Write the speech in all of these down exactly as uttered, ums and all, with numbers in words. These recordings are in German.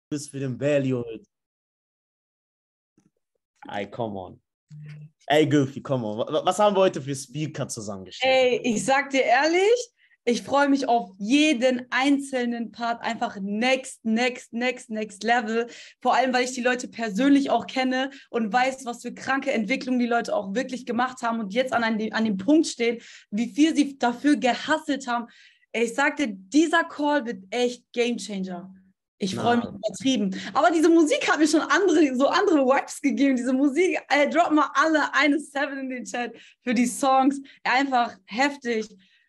bist für den Value. Ey, come on. Ey, Goofy, come on. Was haben wir heute für Speaker zusammengestellt? Ey, ich sag dir ehrlich, ich freue mich auf jeden einzelnen Part. Einfach next, next, next, next level. Vor allem, weil ich die Leute persönlich auch kenne und weiß, was für kranke Entwicklungen die Leute auch wirklich gemacht haben und jetzt an, an, an dem Punkt stehen, wie viel sie dafür gehustelt haben. Ey, ich sag dir, dieser Call wird echt Gamechanger. Ich freue mich übertrieben. Aber diese Musik hat mir schon andere, so andere Vibes gegeben. Diese Musik, ey, drop mal alle eine Seven in den Chat für die Songs. Einfach heftig.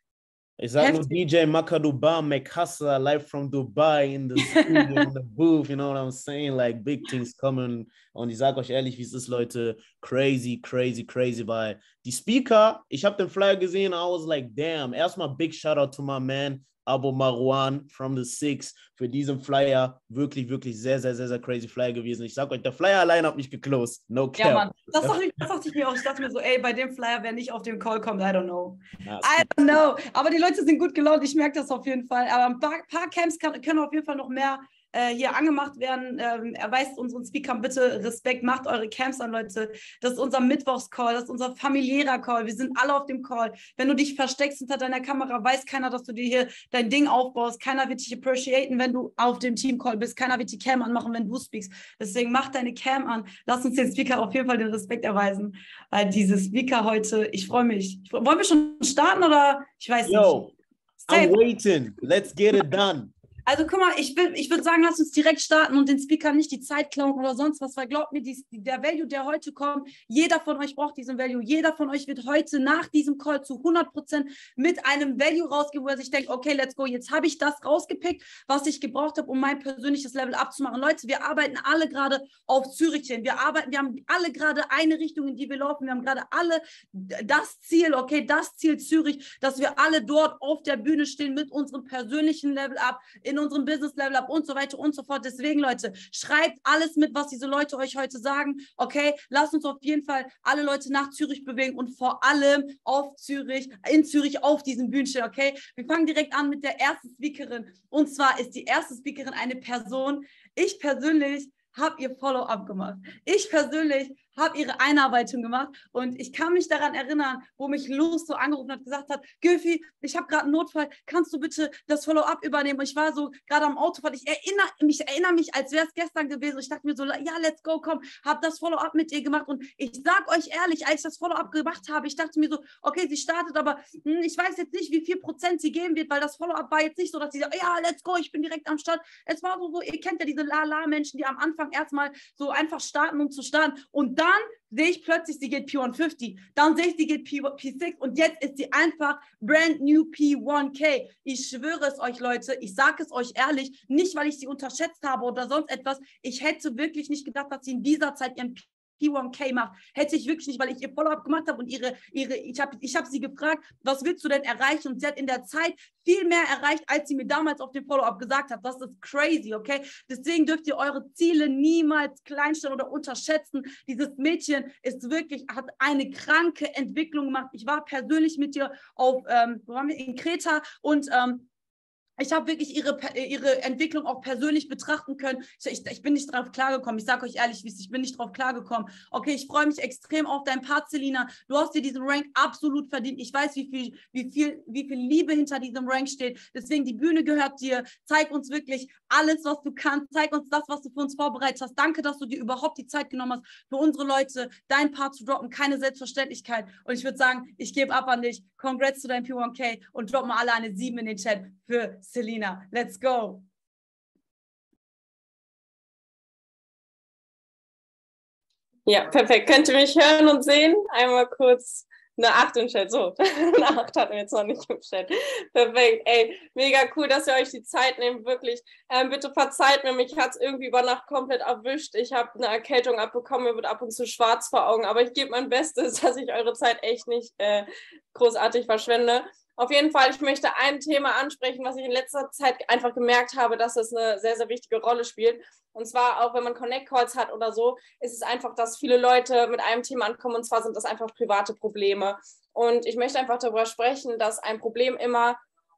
Ich sag nur D J Makaduba, make hustle, live from Dubai, in the studio, in the booth, you know what I'm saying? Like, big things coming. Und ich sag euch ehrlich, wie es ist, Leute, crazy, crazy, crazy, weil die Speaker, ich habe den Flyer gesehen, I was like, damn. Erstmal big shout out to my man, Abu Marwan from the Six, für diesen Flyer. Wirklich, wirklich sehr, sehr, sehr, sehr crazy Flyer gewesen. Ich sag euch, der Flyer allein hat mich geclosed. No cap. Ja, Mann. Das dachte, ich, das dachte ich mir auch. Ich dachte mir so, ey, bei dem Flyer, wer nicht auf den Call kommt, I don't know. I don't know. Aber die Leute sind gut gelaunt. Ich merke das auf jeden Fall. Aber ein paar, paar Camps kann, können auf jeden Fall noch mehr äh, hier angemacht werden. Ähm, erweist unseren Speakern bitte Respekt. Macht eure Camps an, Leute. Das ist unser Mittwochs-Call. Das ist unser familiärer Call. Wir sind alle auf dem Call. Wenn du dich versteckst hinter deiner Kamera, weiß keiner, dass du dir hier dein Ding aufbaust. Keiner wird dich appreciaten, wenn du auf dem Team-Call bist. Keiner wird die Cam anmachen, wenn du speakst. Deswegen mach deine Cam an. Lass uns den Speaker auf jeden Fall den Respekt erweisen. Weil diese Speaker heute, ich freue mich. Ich freu, wollen wir schon starten oder? Ich weiß Yo, nicht. I'm waiting. Let's get it done. Also guck mal, ich, will, ich würde sagen, lass uns direkt starten und den Speaker nicht die Zeit klauen oder sonst was, weil glaubt mir, die, der Value, der heute kommt, jeder von euch braucht diesen Value, jeder von euch wird heute nach diesem Call zu hundert Prozent mit einem Value rausgehen, wo er sich denkt, okay, let's go, jetzt habe ich das rausgepickt, was ich gebraucht habe, um mein persönliches Level abzumachen. Leute, wir arbeiten alle gerade auf Zürich hin, wir arbeiten, wir haben alle gerade eine Richtung, in die wir laufen, wir haben gerade alle das Ziel, okay, das Ziel Zürich, dass wir alle dort auf der Bühne stehen mit unserem persönlichen Level up, in unserem Business Level up und so weiter und so fort. Deswegen, Leute, schreibt alles mit, was diese Leute euch heute sagen. Okay, lasst uns auf jeden Fall alle Leute nach Zürich bewegen und vor allem auf Zürich, in Zürich auf diesem Bühnen stehen. Okay, wir fangen direkt an mit der ersten Speakerin. Und zwar ist die erste Speakerin eine Person. Ich persönlich habe ihr Follow-up gemacht. Ich persönlich habe ihre Einarbeitung gemacht und ich kann mich daran erinnern, wo mich Luz so angerufen hat, gesagt hat, Göfi, ich habe gerade einen Notfall, kannst du bitte das Follow-up übernehmen? Und ich war so gerade am Autofahren, ich erinnere mich, erinnere mich, als wäre es gestern gewesen. Ich dachte mir so, ja, let's go, komm, habe das Follow-up mit ihr gemacht und ich sage euch ehrlich, als ich das Follow-up gemacht habe, ich dachte mir so, okay, sie startet, aber hm, ich weiß jetzt nicht, wie viel Prozent sie geben wird, weil das Follow-up war jetzt nicht so, dass sie sagt, ja, let's go, ich bin direkt am Start. Es war so, so ihr kennt ja diese La-La-Menschen, die am Anfang erstmal so einfach starten, um zu starten und dann sehe ich plötzlich, sie geht P hundertfünfzig, dann sehe ich, sie geht P sechs und jetzt ist sie einfach brand new P eins K. Ich schwöre es euch, Leute, ich sage es euch ehrlich, nicht, weil ich sie unterschätzt habe oder sonst etwas. Ich hätte wirklich nicht gedacht, dass sie in dieser Zeit ihren P eins K macht. Hätte ich wirklich nicht, weil ich ihr Follow-up gemacht habe und ihre, ihre, ich habe ich hab sie gefragt, was willst du denn erreichen? Und sie hat in der Zeit viel mehr erreicht, als sie mir damals auf dem Follow-up gesagt hat. Das ist crazy, okay? Deswegen dürft ihr eure Ziele niemals kleinstellen oder unterschätzen. Dieses Mädchen ist wirklich, hat eine kranke Entwicklung gemacht. Ich war persönlich mit ihr auf, ähm, wo waren wir? In Kreta und ähm, ich habe wirklich ihre, ihre Entwicklung auch persönlich betrachten können. Ich, ich bin nicht drauf klargekommen. Ich sage euch ehrlich, wie es ist, ich bin nicht drauf klargekommen. Okay, ich freue mich extrem auf dein Part, Selina. Du hast dir diesen Rank absolut verdient. Ich weiß, wie viel, wie viel, wie viel Liebe hinter diesem Rank steht. Deswegen, die Bühne gehört dir. Zeig uns wirklich alles, was du kannst. Zeig uns das, was du für uns vorbereitet hast. Danke, dass du dir überhaupt die Zeit genommen hast, für unsere Leute dein Part zu droppen. Keine Selbstverständlichkeit. Und ich würde sagen, ich gebe ab an dich. Congrats zu deinem P eins K und drop mal alle eine sieben in den Chat für Selina. Let's go. Ja, perfekt. Könnt ihr mich hören und sehen? Einmal kurz eine acht im Chat. So, eine acht hatten wir jetzt noch nicht im Chat. Perfekt. Ey, mega cool, dass ihr euch die Zeit nehmt. Wirklich. Ähm, bitte verzeiht mir, mich hat es irgendwie über Nacht komplett erwischt. Ich habe eine Erkältung abbekommen, mir wird ab und zu schwarz vor Augen. Aber ich gebe mein Bestes, dass ich eure Zeit echt nicht äh, großartig verschwende. Auf jeden Fall, ich möchte ein Thema ansprechen, was ich in letzter Zeit einfach gemerkt habe, dass es eine sehr, sehr wichtige Rolle spielt. Und zwar auch, wenn man Connect-Calls hat oder so, ist es einfach, dass viele Leute mit einem Thema ankommen, und zwar sind das einfach private Probleme. Und ich möchte einfach darüber sprechen, dass ein Problem immer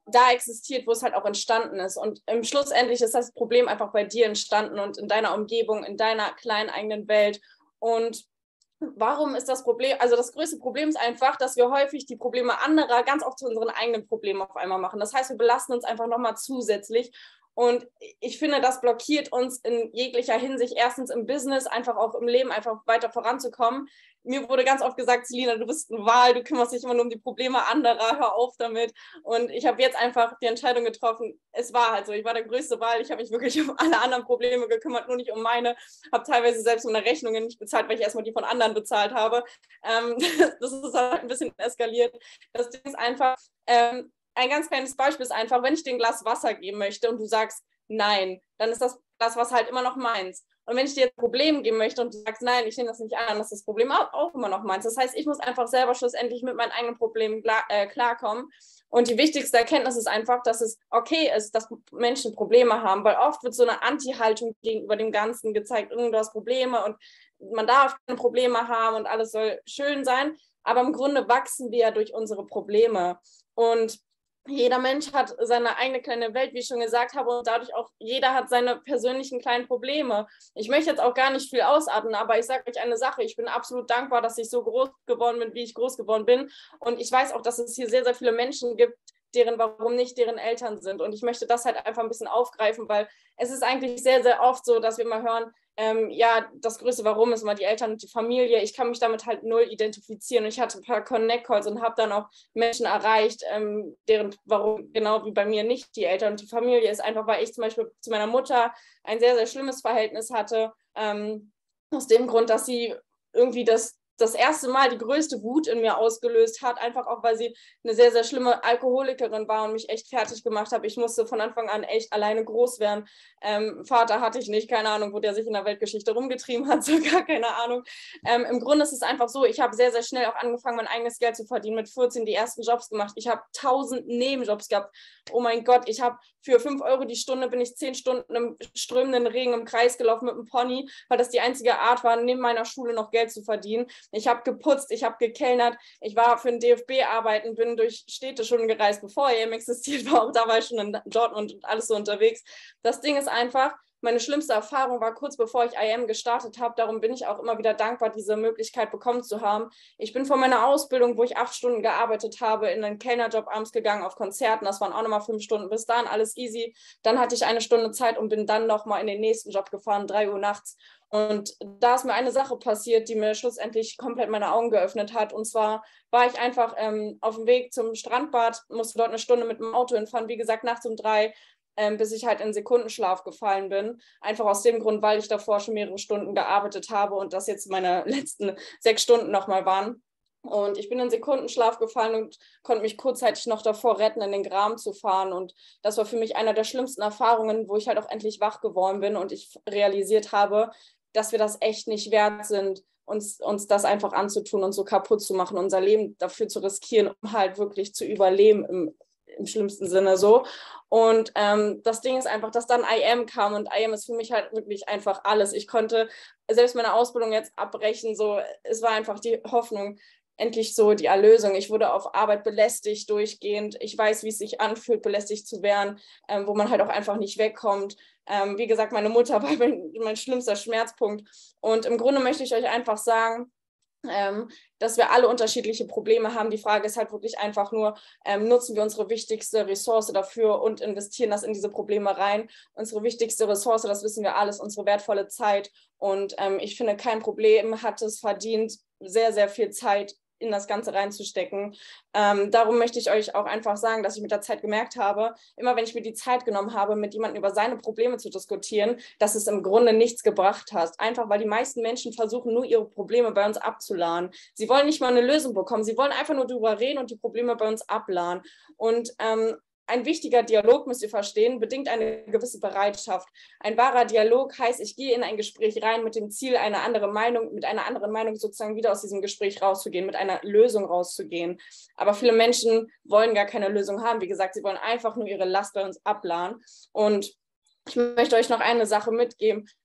da existiert, wo es halt auch entstanden ist. Und im Schlussendlich ist das Problem einfach bei dir entstanden und in deiner Umgebung, in deiner kleinen eigenen Welt. Und warum ist das Problem? Also das größte Problem ist einfach, dass wir häufig die Probleme anderer ganz oft zu unseren eigenen Problemen auf einmal machen. Das heißt, wir belasten uns einfach nochmal zusätzlich. Und ich finde, das blockiert uns in jeglicher Hinsicht, erstens im Business, einfach auch im Leben, einfach weiter voranzukommen. Mir wurde ganz oft gesagt, Selina, du bist ein Wal, du kümmerst dich immer nur um die Probleme anderer, hör auf damit. Und ich habe jetzt einfach die Entscheidung getroffen, es war halt so, ich war der größte Wal, ich habe mich wirklich um alle anderen Probleme gekümmert, nur nicht um meine, habe teilweise selbst meine Rechnungen nicht bezahlt, weil ich erstmal die von anderen bezahlt habe. Ähm, das ist halt ein bisschen eskaliert. Das Ding ist einfach, ähm, ein ganz kleines Beispiel ist einfach, wenn ich dir ein Glas Wasser geben möchte und du sagst nein, dann ist das Glas Wasser halt immer noch meins. Und wenn ich dir ein Problem geben möchte und du sagst, nein, ich nehme das nicht an, dann ist das Problem auch, auch immer noch meins. Das heißt, ich muss einfach selber schlussendlich mit meinen eigenen Problemen klar, äh, klarkommen. Und die wichtigste Erkenntnis ist einfach, dass es okay ist, dass Menschen Probleme haben, weil oft wird so eine Anti-Haltung gegenüber dem Ganzen gezeigt, du hast Probleme und man darf keine Probleme haben und alles soll schön sein. Aber im Grunde wachsen wir ja durch unsere Probleme. Und jeder Mensch hat seine eigene kleine Welt, wie ich schon gesagt habe, und dadurch auch jeder hat seine persönlichen kleinen Probleme. Ich möchte jetzt auch gar nicht viel ausatmen, aber ich sage euch eine Sache, ich bin absolut dankbar, dass ich so groß geworden bin, wie ich groß geworden bin, und ich weiß auch, dass es hier sehr, sehr viele Menschen gibt, deren warum nicht deren Eltern sind, und ich möchte das halt einfach ein bisschen aufgreifen, weil es ist eigentlich sehr, sehr oft so, dass wir immer hören, ähm, ja, das größte Warum ist immer die Eltern und die Familie. Ich kann mich damit halt null identifizieren, und ich hatte ein paar Connect-Calls und habe dann auch Menschen erreicht, ähm, deren Warum genau wie bei mir nicht die Eltern und die Familie ist, einfach weil ich zum Beispiel zu meiner Mutter ein sehr, sehr schlimmes Verhältnis hatte, ähm, aus dem Grund, dass sie irgendwie das das erste Mal die größte Wut in mir ausgelöst hat, einfach auch, weil sie eine sehr, sehr schlimme Alkoholikerin war und mich echt fertig gemacht hat. Ich musste von Anfang an echt alleine groß werden. Ähm, Vater hatte ich nicht, keine Ahnung, wo der sich in der Weltgeschichte rumgetrieben hat, so gar keine Ahnung. Ähm, Im Grunde ist es einfach so, ich habe sehr, sehr schnell auch angefangen, mein eigenes Geld zu verdienen, mit vierzehn die ersten Jobs gemacht. Ich habe tausend Nebenjobs gehabt. Oh mein Gott, ich habe für fünf Euro die Stunde, bin ich zehn Stunden im strömenden Regen im Kreis gelaufen mit einem Pony, weil das die einzige Art war, neben meiner Schule noch Geld zu verdienen. Ich habe geputzt, ich habe gekellnert, ich war für den D F B arbeiten, bin durch Städte schon gereist, bevor E M existiert war, auch da war ich schon in Dortmund und alles so unterwegs. Das Ding ist einfach, meine schlimmste Erfahrung war kurz bevor ich I M gestartet habe, darum bin ich auch immer wieder dankbar, diese Möglichkeit bekommen zu haben. Ich bin von meiner Ausbildung, wo ich acht Stunden gearbeitet habe, in einen Kellnerjob abends gegangen auf Konzerten, das waren auch nochmal fünf Stunden, bis dahin alles easy. Dann hatte ich eine Stunde Zeit und bin dann nochmal in den nächsten Job gefahren, drei Uhr nachts. Und da ist mir eine Sache passiert, die mir schlussendlich komplett meine Augen geöffnet hat. Und zwar war ich einfach ähm, auf dem Weg zum Strandbad, musste dort eine Stunde mit dem Auto hinfahren, wie gesagt, nachts um drei, ähm, bis ich halt in Sekundenschlaf gefallen bin. Einfach aus dem Grund, weil ich davor schon mehrere Stunden gearbeitet habe und das jetzt meine letzten sechs Stunden nochmal waren. Und ich bin in Sekundenschlaf gefallen und konnte mich kurzzeitig noch davor retten, in den Graben zu fahren. Und das war für mich eine der schlimmsten Erfahrungen, wo ich halt auch endlich wach geworden bin und ich realisiert habe, dass wir das echt nicht wert sind, uns, uns das einfach anzutun und so kaputt zu machen, unser Leben dafür zu riskieren, um halt wirklich zu überleben im, im schlimmsten Sinne so. Und ähm, das Ding ist einfach, dass dann I M kam, und I M ist für mich halt wirklich einfach alles. Ich konnte selbst meine Ausbildung jetzt abbrechen, so, es war einfach die Hoffnung, endlich so die Erlösung. Ich wurde auf Arbeit belästigt durchgehend. Ich weiß, wie es sich anfühlt, belästigt zu werden, ähm, wo man halt auch einfach nicht wegkommt. Ähm, wie gesagt, meine Mutter war mein, mein schlimmster Schmerzpunkt. Und im Grunde möchte ich euch einfach sagen, ähm, dass wir alle unterschiedliche Probleme haben. Die Frage ist halt wirklich einfach nur, ähm, nutzen wir unsere wichtigste Ressource dafür und investieren das in diese Probleme rein. Unsere wichtigste Ressource, das wissen wir alles, unsere wertvolle Zeit. Und ähm, ich finde, kein Problem hat es verdient, sehr, sehr viel Zeit in das Ganze reinzustecken. Ähm, darum möchte ich euch auch einfach sagen, dass ich mit der Zeit gemerkt habe, immer wenn ich mir die Zeit genommen habe, mit jemandem über seine Probleme zu diskutieren, dass es im Grunde nichts gebracht hat. Einfach, weil die meisten Menschen versuchen, nur ihre Probleme bei uns abzuladen. Sie wollen nicht mal eine Lösung bekommen. Sie wollen einfach nur darüber reden und die Probleme bei uns abladen. Und ähm, ein wichtiger Dialog, müsst ihr verstehen, bedingt eine gewisse Bereitschaft. Ein wahrer Dialog heißt, ich gehe in ein Gespräch rein mit dem Ziel, eine andere Meinung, mit einer anderen Meinung sozusagen wieder aus diesem Gespräch rauszugehen, mit einer Lösung rauszugehen. Aber viele Menschen wollen gar keine Lösung haben. Wie gesagt, sie wollen einfach nur ihre Last bei uns abladen. Und ich möchte euch noch eine Sache mitgeben.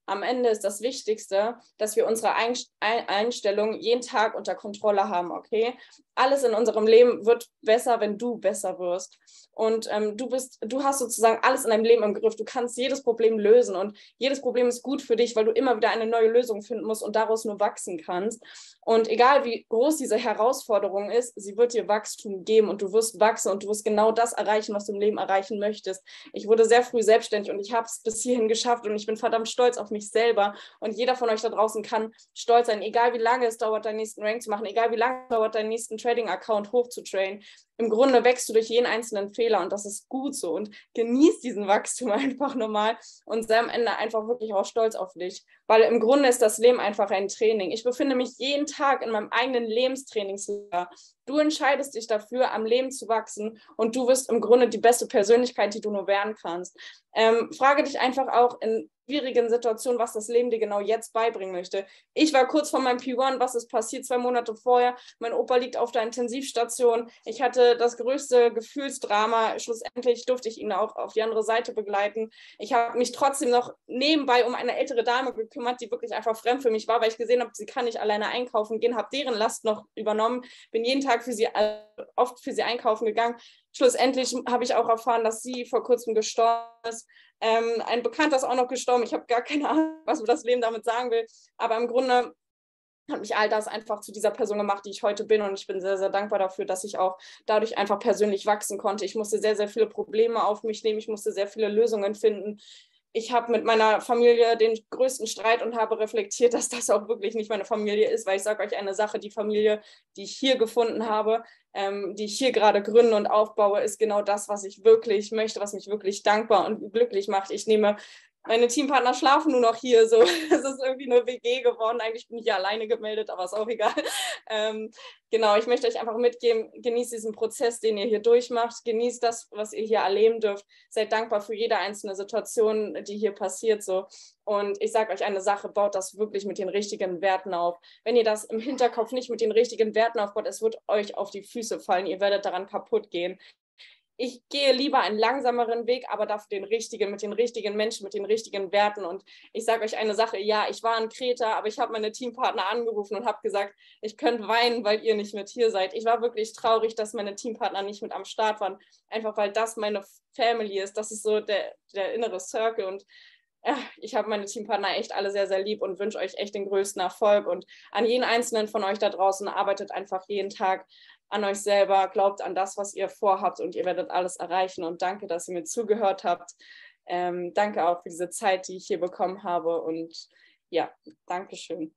am Ende ist das Wichtigste, dass wir unsere Einstellung jeden Tag unter Kontrolle haben, okay? Alles in unserem Leben wird besser, wenn du besser wirst. Und ähm, du bist, du hast sozusagen alles in deinem Leben im Griff. Du kannst jedes Problem lösen und jedes Problem ist gut für dich, weil du immer wieder eine neue Lösung finden musst und daraus nur wachsen kannst. Und egal wie groß diese Herausforderung ist, sie wird dir Wachstum geben und du wirst wachsen und du wirst genau das erreichen, was du im Leben erreichen möchtest. Ich wurde sehr früh selbstständig und ich habe es bis hierhin geschafft und ich bin verdammt stolz auf mich selber. Und jeder von euch da draußen kann stolz sein, egal wie lange es dauert, deinen nächsten Rank zu machen, egal wie lange es dauert, deinen nächsten Trading-Account hochzutrainen. Im Grunde wächst du durch jeden einzelnen Fehler und das ist gut so und genieß diesen Wachstum einfach normal und sei am Ende einfach wirklich auch stolz auf dich, weil im Grunde ist das Leben einfach ein Training. Ich befinde mich jeden Tag in meinem eigenen Lebenstrainingslager. Du entscheidest dich dafür, am Leben zu wachsen und du wirst im Grunde die beste Persönlichkeit, die du nur werden kannst. Ähm, frage dich einfach auch in schwierigen Situationen, was das Leben dir genau jetzt beibringen möchte. Ich war kurz vor meinem P eins, was ist passiert zwei Monate vorher? Mein Opa liegt auf der Intensivstation. Ich hatte das größte Gefühlsdrama. Schlussendlich durfte ich ihn auch auf die andere Seite begleiten. Ich habe mich trotzdem noch nebenbei um eine ältere Dame gekümmert, die wirklich einfach fremd für mich war, weil ich gesehen habe, sie kann nicht alleine einkaufen gehen, habe deren Last noch übernommen, bin jeden Tag für sie, oft für sie einkaufen gegangen. Schlussendlich habe ich auch erfahren, dass sie vor kurzem gestorben ist. Ähm, ein Bekannter ist auch noch gestorben. Ich habe gar keine Ahnung, was mir das Leben damit sagen will. Aber im Grunde hat mich all das einfach zu dieser Person gemacht, die ich heute bin. Und ich bin sehr, sehr dankbar dafür, dass ich auch dadurch einfach persönlich wachsen konnte. Ich musste sehr, sehr viele Probleme auf mich nehmen. Ich musste sehr viele Lösungen finden. Ich habe mit meiner Familie den größten Streit und habe reflektiert, dass das auch wirklich nicht meine Familie ist, weil ich sage euch eine Sache, die Familie, die ich hier gefunden habe, ähm, die ich hier gerade gründe und aufbaue, ist genau das, was ich wirklich möchte, was mich wirklich dankbar und glücklich macht. Ich nehme Meine Teampartner schlafen nur noch hier, so. Es ist irgendwie eine W G geworden. Eigentlich bin ich ja alleine gemeldet, aber ist auch egal. Ähm, genau, ich möchte euch einfach mitgeben, genießt diesen Prozess, den ihr hier durchmacht. Genießt das, was ihr hier erleben dürft. Seid dankbar für jede einzelne Situation, die hier passiert, so. Und ich sage euch eine Sache, baut das wirklich mit den richtigen Werten auf. Wenn ihr das im Hinterkopf nicht mit den richtigen Werten aufbaut, es wird euch auf die Füße fallen. Ihr werdet daran kaputt gehen. Ich gehe lieber einen langsameren Weg, aber dafür den richtigen, mit den richtigen Menschen, mit den richtigen Werten. Und ich sage euch eine Sache, ja, ich war in Kreta, aber ich habe meine Teampartner angerufen und habe gesagt, ich könnte weinen, weil ihr nicht mit hier seid. Ich war wirklich traurig, dass meine Teampartner nicht mit am Start waren, einfach weil das meine Family ist. Das ist so der, der innere Circle und ja, ich habe meine Teampartner echt alle sehr, sehr lieb und wünsche euch echt den größten Erfolg. Und an jeden einzelnen von euch da draußen, arbeitet einfach jeden Tag an euch selber, glaubt an das, was ihr vorhabt und ihr werdet alles erreichen. Und danke, dass ihr mir zugehört habt. Ähm, danke auch für diese Zeit, die ich hier bekommen habe. Und ja, Dankeschön.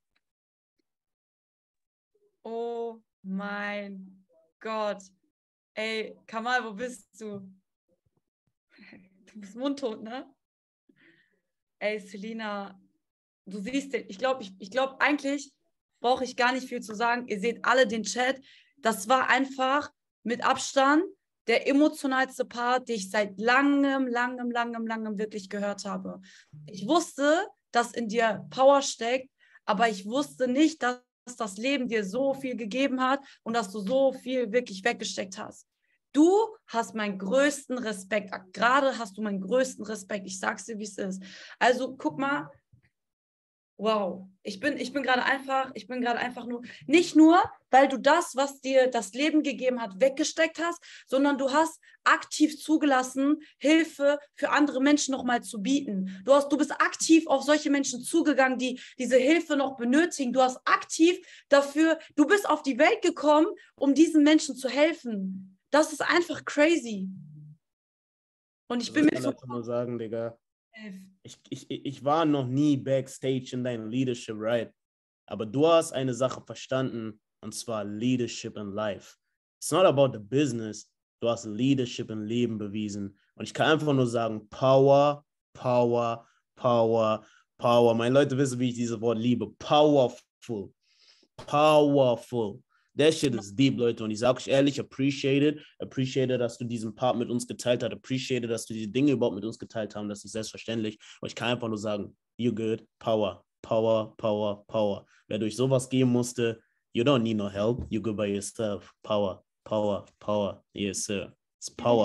Oh mein Gott. Ey, Kamal, wo bist du? Du bist mundtot, ne? Ey, Selina, du siehst den, ich glaube, ich, ich glaube, eigentlich brauche ich gar nicht viel zu sagen. Ihr seht alle den Chat. Das war einfach mit Abstand der emotionalste Part, den ich seit langem, langem, langem, langem wirklich gehört habe. Ich wusste, dass in dir Power steckt, aber ich wusste nicht, dass das Leben dir so viel gegeben hat und dass du so viel wirklich weggesteckt hast. Du hast meinen größten Respekt. Gerade hast du meinen größten Respekt. Ich sag's dir, wie es ist. Also guck mal. Wow, ich bin, ich bin gerade einfach, ich bin gerade einfach nur, nicht nur, weil du das, was dir das Leben gegeben hat, weggesteckt hast, sondern du hast aktiv zugelassen, Hilfe für andere Menschen nochmal zu bieten. Du hast, du bist aktiv auf solche Menschen zugegangen, die diese Hilfe noch benötigen. Du hast aktiv dafür, du bist auf die Welt gekommen, um diesen Menschen zu helfen. Das ist einfach crazy. Und ich bin mir so... Ich kann nur sagen, Digga. Ich, ich, ich war noch nie backstage in deinem Leadership, right? Aber du hast eine Sache verstanden, und zwar Leadership in Life. It's not about the business. Du hast Leadership im Leben bewiesen. Und ich kann einfach nur sagen, Power, Power, Power, Power. Meine Leute wissen, wie ich dieses Wort liebe. Powerful. Powerful. That shit is deep, Leute. Und ich sage euch ehrlich, appreciate it. Appreciate it, dass du diesen Part mit uns geteilt hast. Appreciate it, dass du diese Dinge überhaupt mit uns geteilt hast. Das ist selbstverständlich. Und ich kann einfach nur sagen, you good. Power, Power, Power, Power. Wer durch sowas gehen musste, you don't need no help. You good by yourself. Power, Power, Power. Yes, sir. It's Power.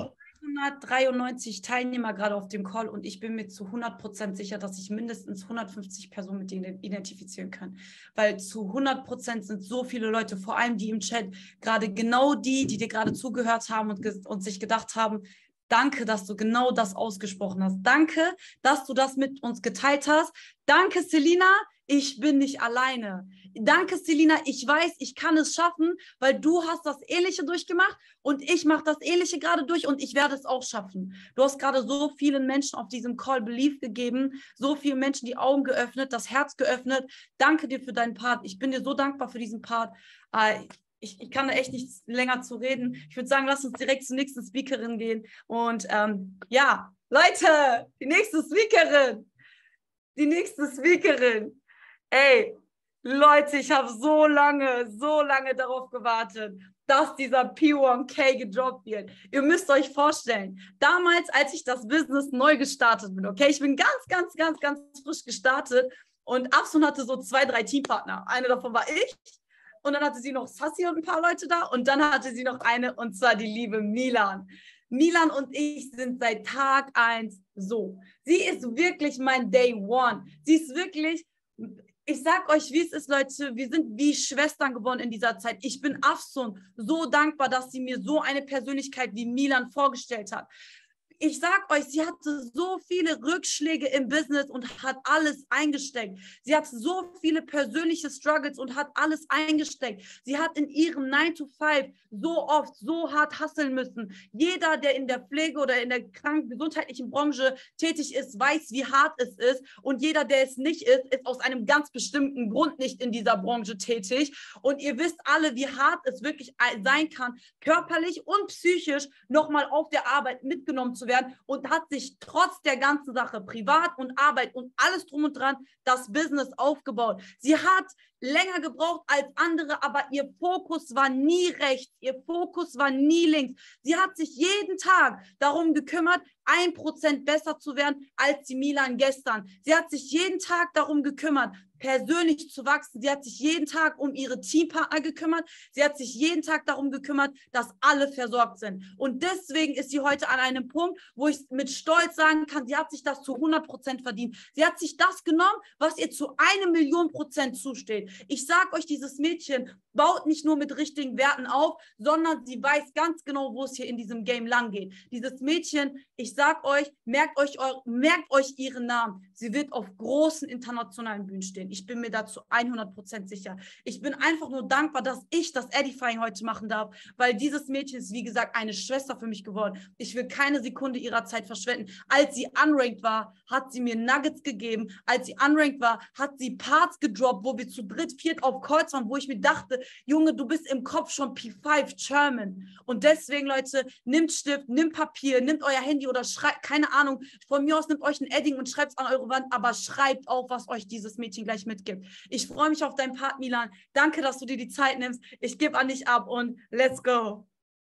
achthundertdreiundneunzig Teilnehmer gerade auf dem Call und ich bin mir zu hundert Prozent sicher, dass ich mindestens hundertfünfzig Personen mit denen identifizieren kann. Weil zu hundert Prozent sind so viele Leute, vor allem die im Chat, gerade genau die, die dir gerade zugehört haben und, und sich gedacht haben, danke, dass du genau das ausgesprochen hast. Danke, dass du das mit uns geteilt hast. Danke, Selina, ich bin nicht alleine. Danke, Selina, ich weiß, ich kann es schaffen, weil du hast das Ähnliche durchgemacht und ich mache das Ähnliche gerade durch und ich werde es auch schaffen. Du hast gerade so vielen Menschen auf diesem Call Belief gegeben, so vielen Menschen die Augen geöffnet, das Herz geöffnet. Danke dir für deinen Part. Ich bin dir so dankbar für diesen Part. Ich, ich kann da echt nicht länger zu reden. Ich würde sagen, lass uns direkt zur nächsten Speakerin gehen. Und ähm, ja, Leute, die nächste Speakerin. Die nächste Speakerin. Ey, Leute, ich habe so lange, so lange darauf gewartet, dass dieser P eins K gedroppt wird. Ihr müsst euch vorstellen, damals, als ich das Business neu gestartet bin, okay, ich bin ganz, ganz, ganz, ganz frisch gestartet und Afsun hatte so zwei, drei Teampartner. Eine davon war ich. Und dann hatte sie noch Sassi und ein paar Leute da. Und dann hatte sie noch eine, und zwar die liebe Milan. Milan und ich sind seit Tag eins so. Sie ist wirklich mein Day One. Sie ist wirklich, ich sag euch, wie es ist, Leute, wir sind wie Schwestern geworden in dieser Zeit. Ich bin Afsun so dankbar, dass sie mir so eine Persönlichkeit wie Milan vorgestellt hat. Ich sag euch, sie hatte so viele Rückschläge im Business und hat alles eingesteckt. Sie hat so viele persönliche Struggles und hat alles eingesteckt. Sie hat in ihrem nine to five so oft, so hart hustlen müssen. Jeder, der in der Pflege oder in der kranken gesundheitlichen Branche tätig ist, weiß, wie hart es ist. Und jeder, der es nicht ist, ist aus einem ganz bestimmten Grund nicht in dieser Branche tätig. Und ihr wisst alle, wie hart es wirklich sein kann, körperlich und psychisch nochmal auf der Arbeit mitgenommen zu werden und hat sich trotz der ganzen Sache, Privat und Arbeit und alles drum und dran, das Business aufgebaut. Sie hat länger gebraucht als andere, aber ihr Fokus war nie rechts, ihr Fokus war nie links. Sie hat sich jeden Tag darum gekümmert, ein Prozent besser zu werden als die Milan gestern. Sie hat sich jeden Tag darum gekümmert, persönlich zu wachsen. Sie hat sich jeden Tag um ihre Teampartner gekümmert. Sie hat sich jeden Tag darum gekümmert, dass alle versorgt sind. Und deswegen ist sie heute an einem Punkt, wo ich mit Stolz sagen kann, sie hat sich das zu hundert Prozent verdient. Sie hat sich das genommen, was ihr zu eine Million Prozent zusteht. Ich sage euch, dieses Mädchen baut nicht nur mit richtigen Werten auf, sondern sie weiß ganz genau, wo es hier in diesem Game lang geht. Dieses Mädchen, ich sage euch, merkt euch, merkt euch ihren Namen. Sie wird auf großen internationalen Bühnen stehen. Ich bin mir dazu hundert Prozent sicher. Ich bin einfach nur dankbar, dass ich das Edifying heute machen darf, weil dieses Mädchen ist, wie gesagt, eine Schwester für mich geworden. Ich will keine Sekunde ihrer Zeit verschwenden. Als sie unranked war, hat sie mir Nuggets gegeben. Als sie unranked war, hat sie Parts gedroppt, wo wir zu dritt, viert auf Calls waren, wo ich mir dachte, Junge, du bist im Kopf schon P fünf German. Und deswegen, Leute, nimmt Stift, nimmt Papier, nimmt euer Handy oder schreibt, keine Ahnung, von mir aus nimmt euch ein Edding und schreibt es an eure Wand, aber schreibt auf, was euch dieses Mädchen gleich mitgibt. Ich freue mich auf deinen Part, Milan. Danke, dass du dir die Zeit nimmst. Ich gebe an dich ab und let's go.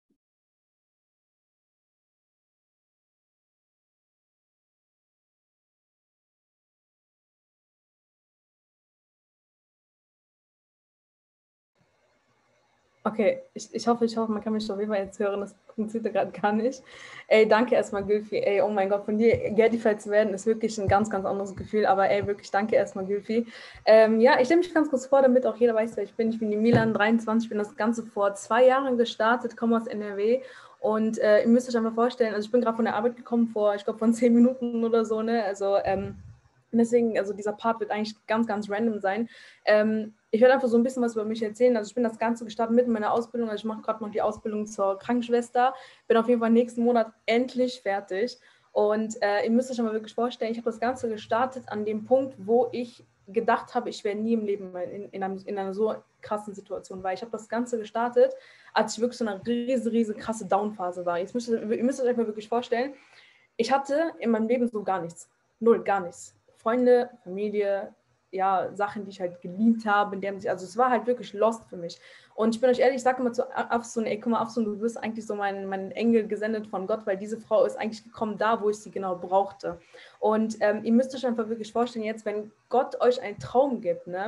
Okay, ich, ich hoffe, ich hoffe, man kann mich auf jeden Fall jetzt hören, das funktioniert gerade gar nicht. Ey, danke erstmal, Gülfi. Ey, oh mein Gott, von dir Gerdify zu werden, ist wirklich ein ganz, ganz anderes Gefühl, aber ey, wirklich danke erstmal, Gülfi. Ähm, ja, ich stelle mich ganz kurz vor, damit auch jeder weiß, wer ich bin. Ich bin die Milan, dreiundzwanzig, bin das Ganze vor zwei Jahren gestartet, komme aus N R W und äh, ihr müsst euch einfach vorstellen, also ich bin gerade von der Arbeit gekommen vor, ich glaube, von zehn Minuten oder so, ne, also ähm, deswegen, also dieser Part wird eigentlich ganz, ganz random sein. Ähm, ich werde einfach so ein bisschen was über mich erzählen. Also ich bin das Ganze gestartet mitten in meiner Ausbildung. Also ich mache gerade noch die Ausbildung zur Krankenschwester. Bin auf jeden Fall nächsten Monat endlich fertig. Und äh, ihr müsst euch mal wirklich vorstellen, ich habe das Ganze gestartet an dem Punkt, wo ich gedacht habe, ich wäre nie im Leben in, in, einem, in einer so krassen Situation. Weil ich habe das Ganze gestartet, als ich wirklich so eine riesige, riesige krasse Downphase war. Jetzt müsst ihr, ihr müsst euch mal wirklich vorstellen, ich hatte in meinem Leben so gar nichts. Null, gar nichts. Freunde, Familie, ja, Sachen, die ich halt geliebt habe, in denen ich, also es war halt wirklich lost für mich. Und ich bin euch ehrlich, ich sage immer zu Afsun, ey, guck mal, Afsun, du bist eigentlich so mein, mein Engel gesendet von Gott, weil diese Frau ist eigentlich gekommen da, wo ich sie genau brauchte. Und ähm, ihr müsst euch einfach wirklich vorstellen, jetzt, wenn Gott euch einen Traum gibt, ne,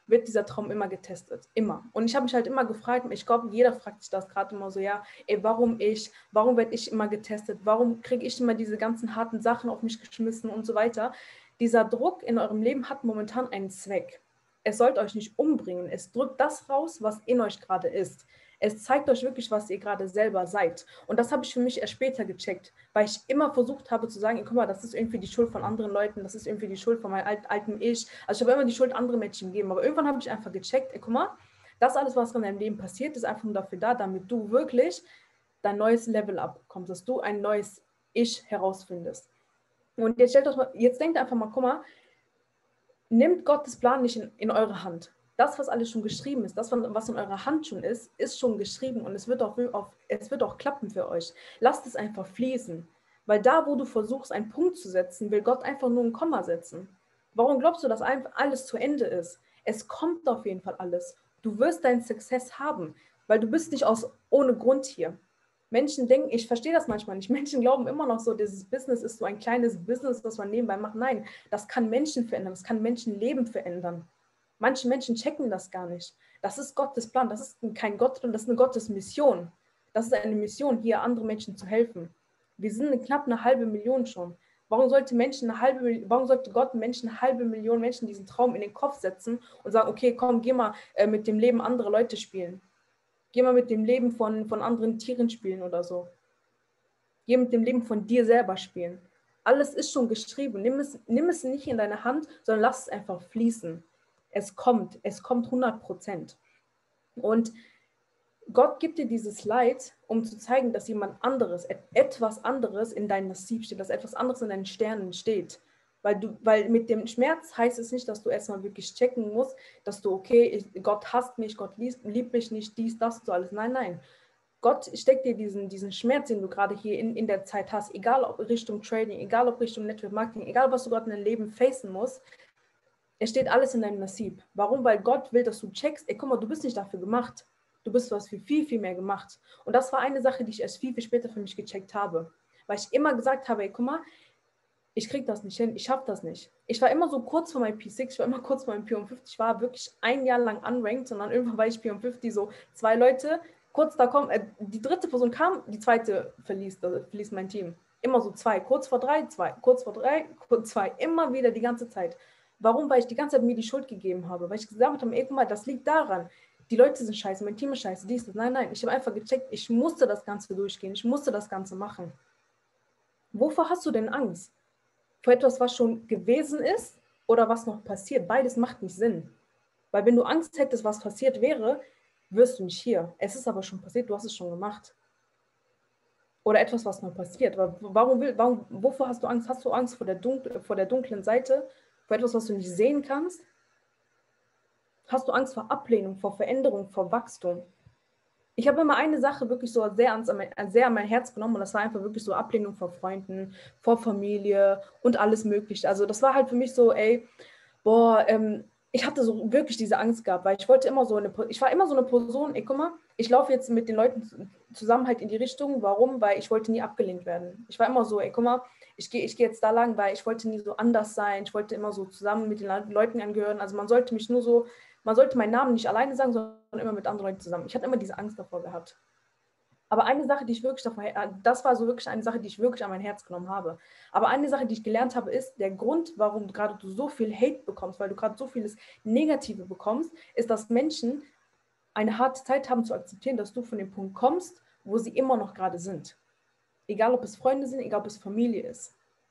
wird dieser Traum immer getestet, immer. Und ich habe mich halt immer gefragt, ich glaube, jeder fragt sich das gerade immer so, ja, ey, warum ich, warum werde ich immer getestet, warum kriege ich immer diese ganzen harten Sachen auf mich geschmissen und so weiter. Dieser Druck in eurem Leben hat momentan einen Zweck. Es sollte euch nicht umbringen, es drückt das raus, was in euch gerade ist. Es zeigt euch wirklich, was ihr gerade selber seid. Und das habe ich für mich erst später gecheckt, weil ich immer versucht habe zu sagen, guck mal, das ist irgendwie die Schuld von anderen Leuten, das ist irgendwie die Schuld von meinem alten Ich. Also ich habe immer die Schuld anderen Menschen gegeben, aber irgendwann habe ich einfach gecheckt, ey, guck mal, das alles, was in deinem Leben passiert, ist einfach nur dafür da, damit du wirklich dein neues Level abkommst, dass du ein neues Ich herausfindest. Und jetzt stellt euch mal, jetzt denkt einfach mal, guck mal, nimmt Gottes Plan nicht in, in eure Hand. Das, was alles schon geschrieben ist, das, was in eurer Hand schon ist, ist schon geschrieben und es wird auch, es wird auch klappen für euch. Lasst es einfach fließen. Weil da, wo du versuchst, einen Punkt zu setzen, will Gott einfach nur ein Komma setzen. Warum glaubst du, dass einfach alles zu Ende ist? Es kommt auf jeden Fall alles. Du wirst deinen Success haben, weil du bist nicht aus ohne Grund hier. Menschen denken, ich verstehe das manchmal nicht, Menschen glauben immer noch so, dieses Business ist so ein kleines Business, was man nebenbei macht. Nein, das kann Menschen verändern, das kann Menschenleben verändern. Manche Menschen checken das gar nicht. Das ist Gottes Plan, das ist kein Gottesplan, das ist eine Gottesmission. Das ist eine Mission, hier anderen Menschen zu helfen. Wir sind eine, knapp eine halbe Million schon. Warum sollte, Menschen eine halbe, warum sollte Gott Menschen, eine halbe Million Menschen diesen Traum in den Kopf setzen und sagen, okay, komm, geh mal äh, mit dem Leben anderer Leute spielen. Geh mal mit dem Leben von, von anderen Tieren spielen oder so. Geh mit dem Leben von dir selber spielen. Alles ist schon geschrieben. Nimm es, nimm es nicht in deine Hand, sondern lass es einfach fließen. Es kommt, es kommt hundert Prozent. Und Gott gibt dir dieses Leid, um zu zeigen, dass jemand anderes, etwas anderes in deinem Nassib steht, dass etwas anderes in deinen Sternen steht. Weil, du, weil mit dem Schmerz heißt es nicht, dass du erstmal wirklich checken musst, dass du, okay, ich, Gott hasst mich, Gott liebt, liebt mich nicht, dies, das, so alles. Nein, nein. Gott steckt dir diesen, diesen Schmerz, den du gerade hier in, in der Zeit hast, egal ob Richtung Trading, egal ob Richtung Network Marketing, egal was du gerade in deinem Leben facen musst, es steht alles in deinem Nassib. Warum? Weil Gott will, dass du checkst, ey, guck mal, du bist nicht dafür gemacht. Du bist was für viel, viel mehr gemacht. Und das war eine Sache, die ich erst viel, viel später für mich gecheckt habe. Weil ich immer gesagt habe, ey, guck mal, ich krieg das nicht hin, ich schaffe das nicht. Ich war immer so kurz vor meinem P sechs, ich war immer kurz vor meinem P fünfzig, ich war wirklich ein Jahr lang unranked und dann irgendwann war ich P fünfzig, so zwei Leute, kurz da kommt, äh, die dritte Person kam, die zweite verließ, also verließ mein Team. Immer so zwei, kurz vor drei, zwei, kurz vor drei, kurz zwei, immer wieder die ganze Zeit. Warum? Weil ich die ganze Zeit mir die Schuld gegeben habe, weil ich gesagt habe, ey, guck mal, das liegt daran, die Leute sind scheiße, mein Team ist scheiße, dies, das. Nein, nein, ich habe einfach gecheckt, ich musste das Ganze durchgehen, ich musste das Ganze machen. Wovor hast du denn Angst? Vor etwas, was schon gewesen ist oder was noch passiert? Beides macht nicht Sinn. Weil wenn du Angst hättest, was passiert wäre, wirst du nicht hier. Es ist aber schon passiert, du hast es schon gemacht. Oder etwas, was noch passiert. Aber warum will, warum, wovor hast du Angst? Hast du Angst vor der, dunklen, vor der dunklen Seite? Vor etwas, was du nicht sehen kannst? Hast du Angst vor Ablehnung, vor Veränderung, vor Wachstum? Ich habe immer eine Sache wirklich so sehr, ans, sehr an mein Herz genommen und das war einfach wirklich so Ablehnung vor Freunden, vor Familie und alles Mögliche. Also das war halt für mich so, ey, boah, ähm, ich hatte so wirklich diese Angst gehabt, weil ich wollte immer so eine, ich war immer so eine Person, ey, guck mal, ich laufe jetzt mit den Leuten zusammen halt in die Richtung. Warum? Weil ich wollte nie abgelehnt werden. Ich war immer so, ey, guck mal, ich gehe ich geh jetzt da lang, weil ich wollte nie so anders sein. Ich wollte immer so zusammen mit den Leuten angehören. Also man sollte mich nur so, man sollte meinen Namen nicht alleine sagen, sondern immer mit anderen Leuten zusammen. Ich hatte immer diese Angst davor gehabt. Aber eine Sache, die ich wirklich davor, das war so wirklich eine Sache, die ich wirklich an mein Herz genommen habe. Aber eine Sache, die ich gelernt habe, ist, der Grund, warum gerade du so viel Hate bekommst, weil du gerade so vieles Negative bekommst, ist, dass Menschen eine harte Zeit haben zu akzeptieren, dass du von dem Punkt kommst, wo sie immer noch gerade sind. Egal, ob es Freunde sind, egal, ob es Familie ist.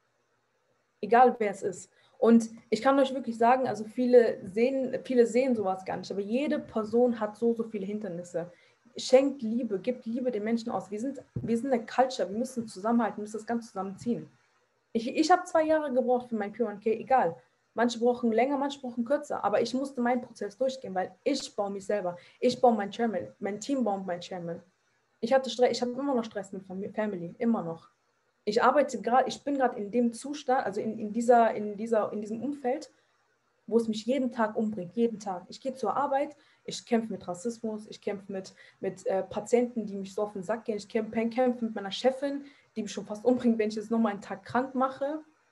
Egal, wer es ist. Und ich kann euch wirklich sagen, also viele sehen, viele sehen sowas gar nicht, aber jede Person hat so, so viele Hindernisse. Schenkt Liebe, gibt Liebe den Menschen aus. Wir sind, wir sind eine Culture, wir müssen zusammenhalten, wir müssen das Ganze zusammenziehen. Ich, ich habe zwei Jahre gebraucht für mein P eins K, egal. Manche brauchen länger, manche brauchen kürzer, aber ich musste meinen Prozess durchgehen, weil ich baue mich selber. Ich baue mein Chairman, mein Team baut mein Chairman. Ich hatte Stress, ich habe immer noch Stress mit Family, immer noch. Ich arbeite gerade, ich bin gerade in dem Zustand, also in, in, dieser, in, dieser, in diesem Umfeld, wo es mich jeden Tag umbringt, jeden Tag. Ich gehe zur Arbeit, ich kämpfe mit Rassismus, ich kämpfe mit, mit äh, Patienten, die mich so auf den Sack gehen, ich kämpfe, kämpfe mit meiner Chefin, die mich schon fast umbringt, wenn ich jetzt nochmal einen Tag krank mache.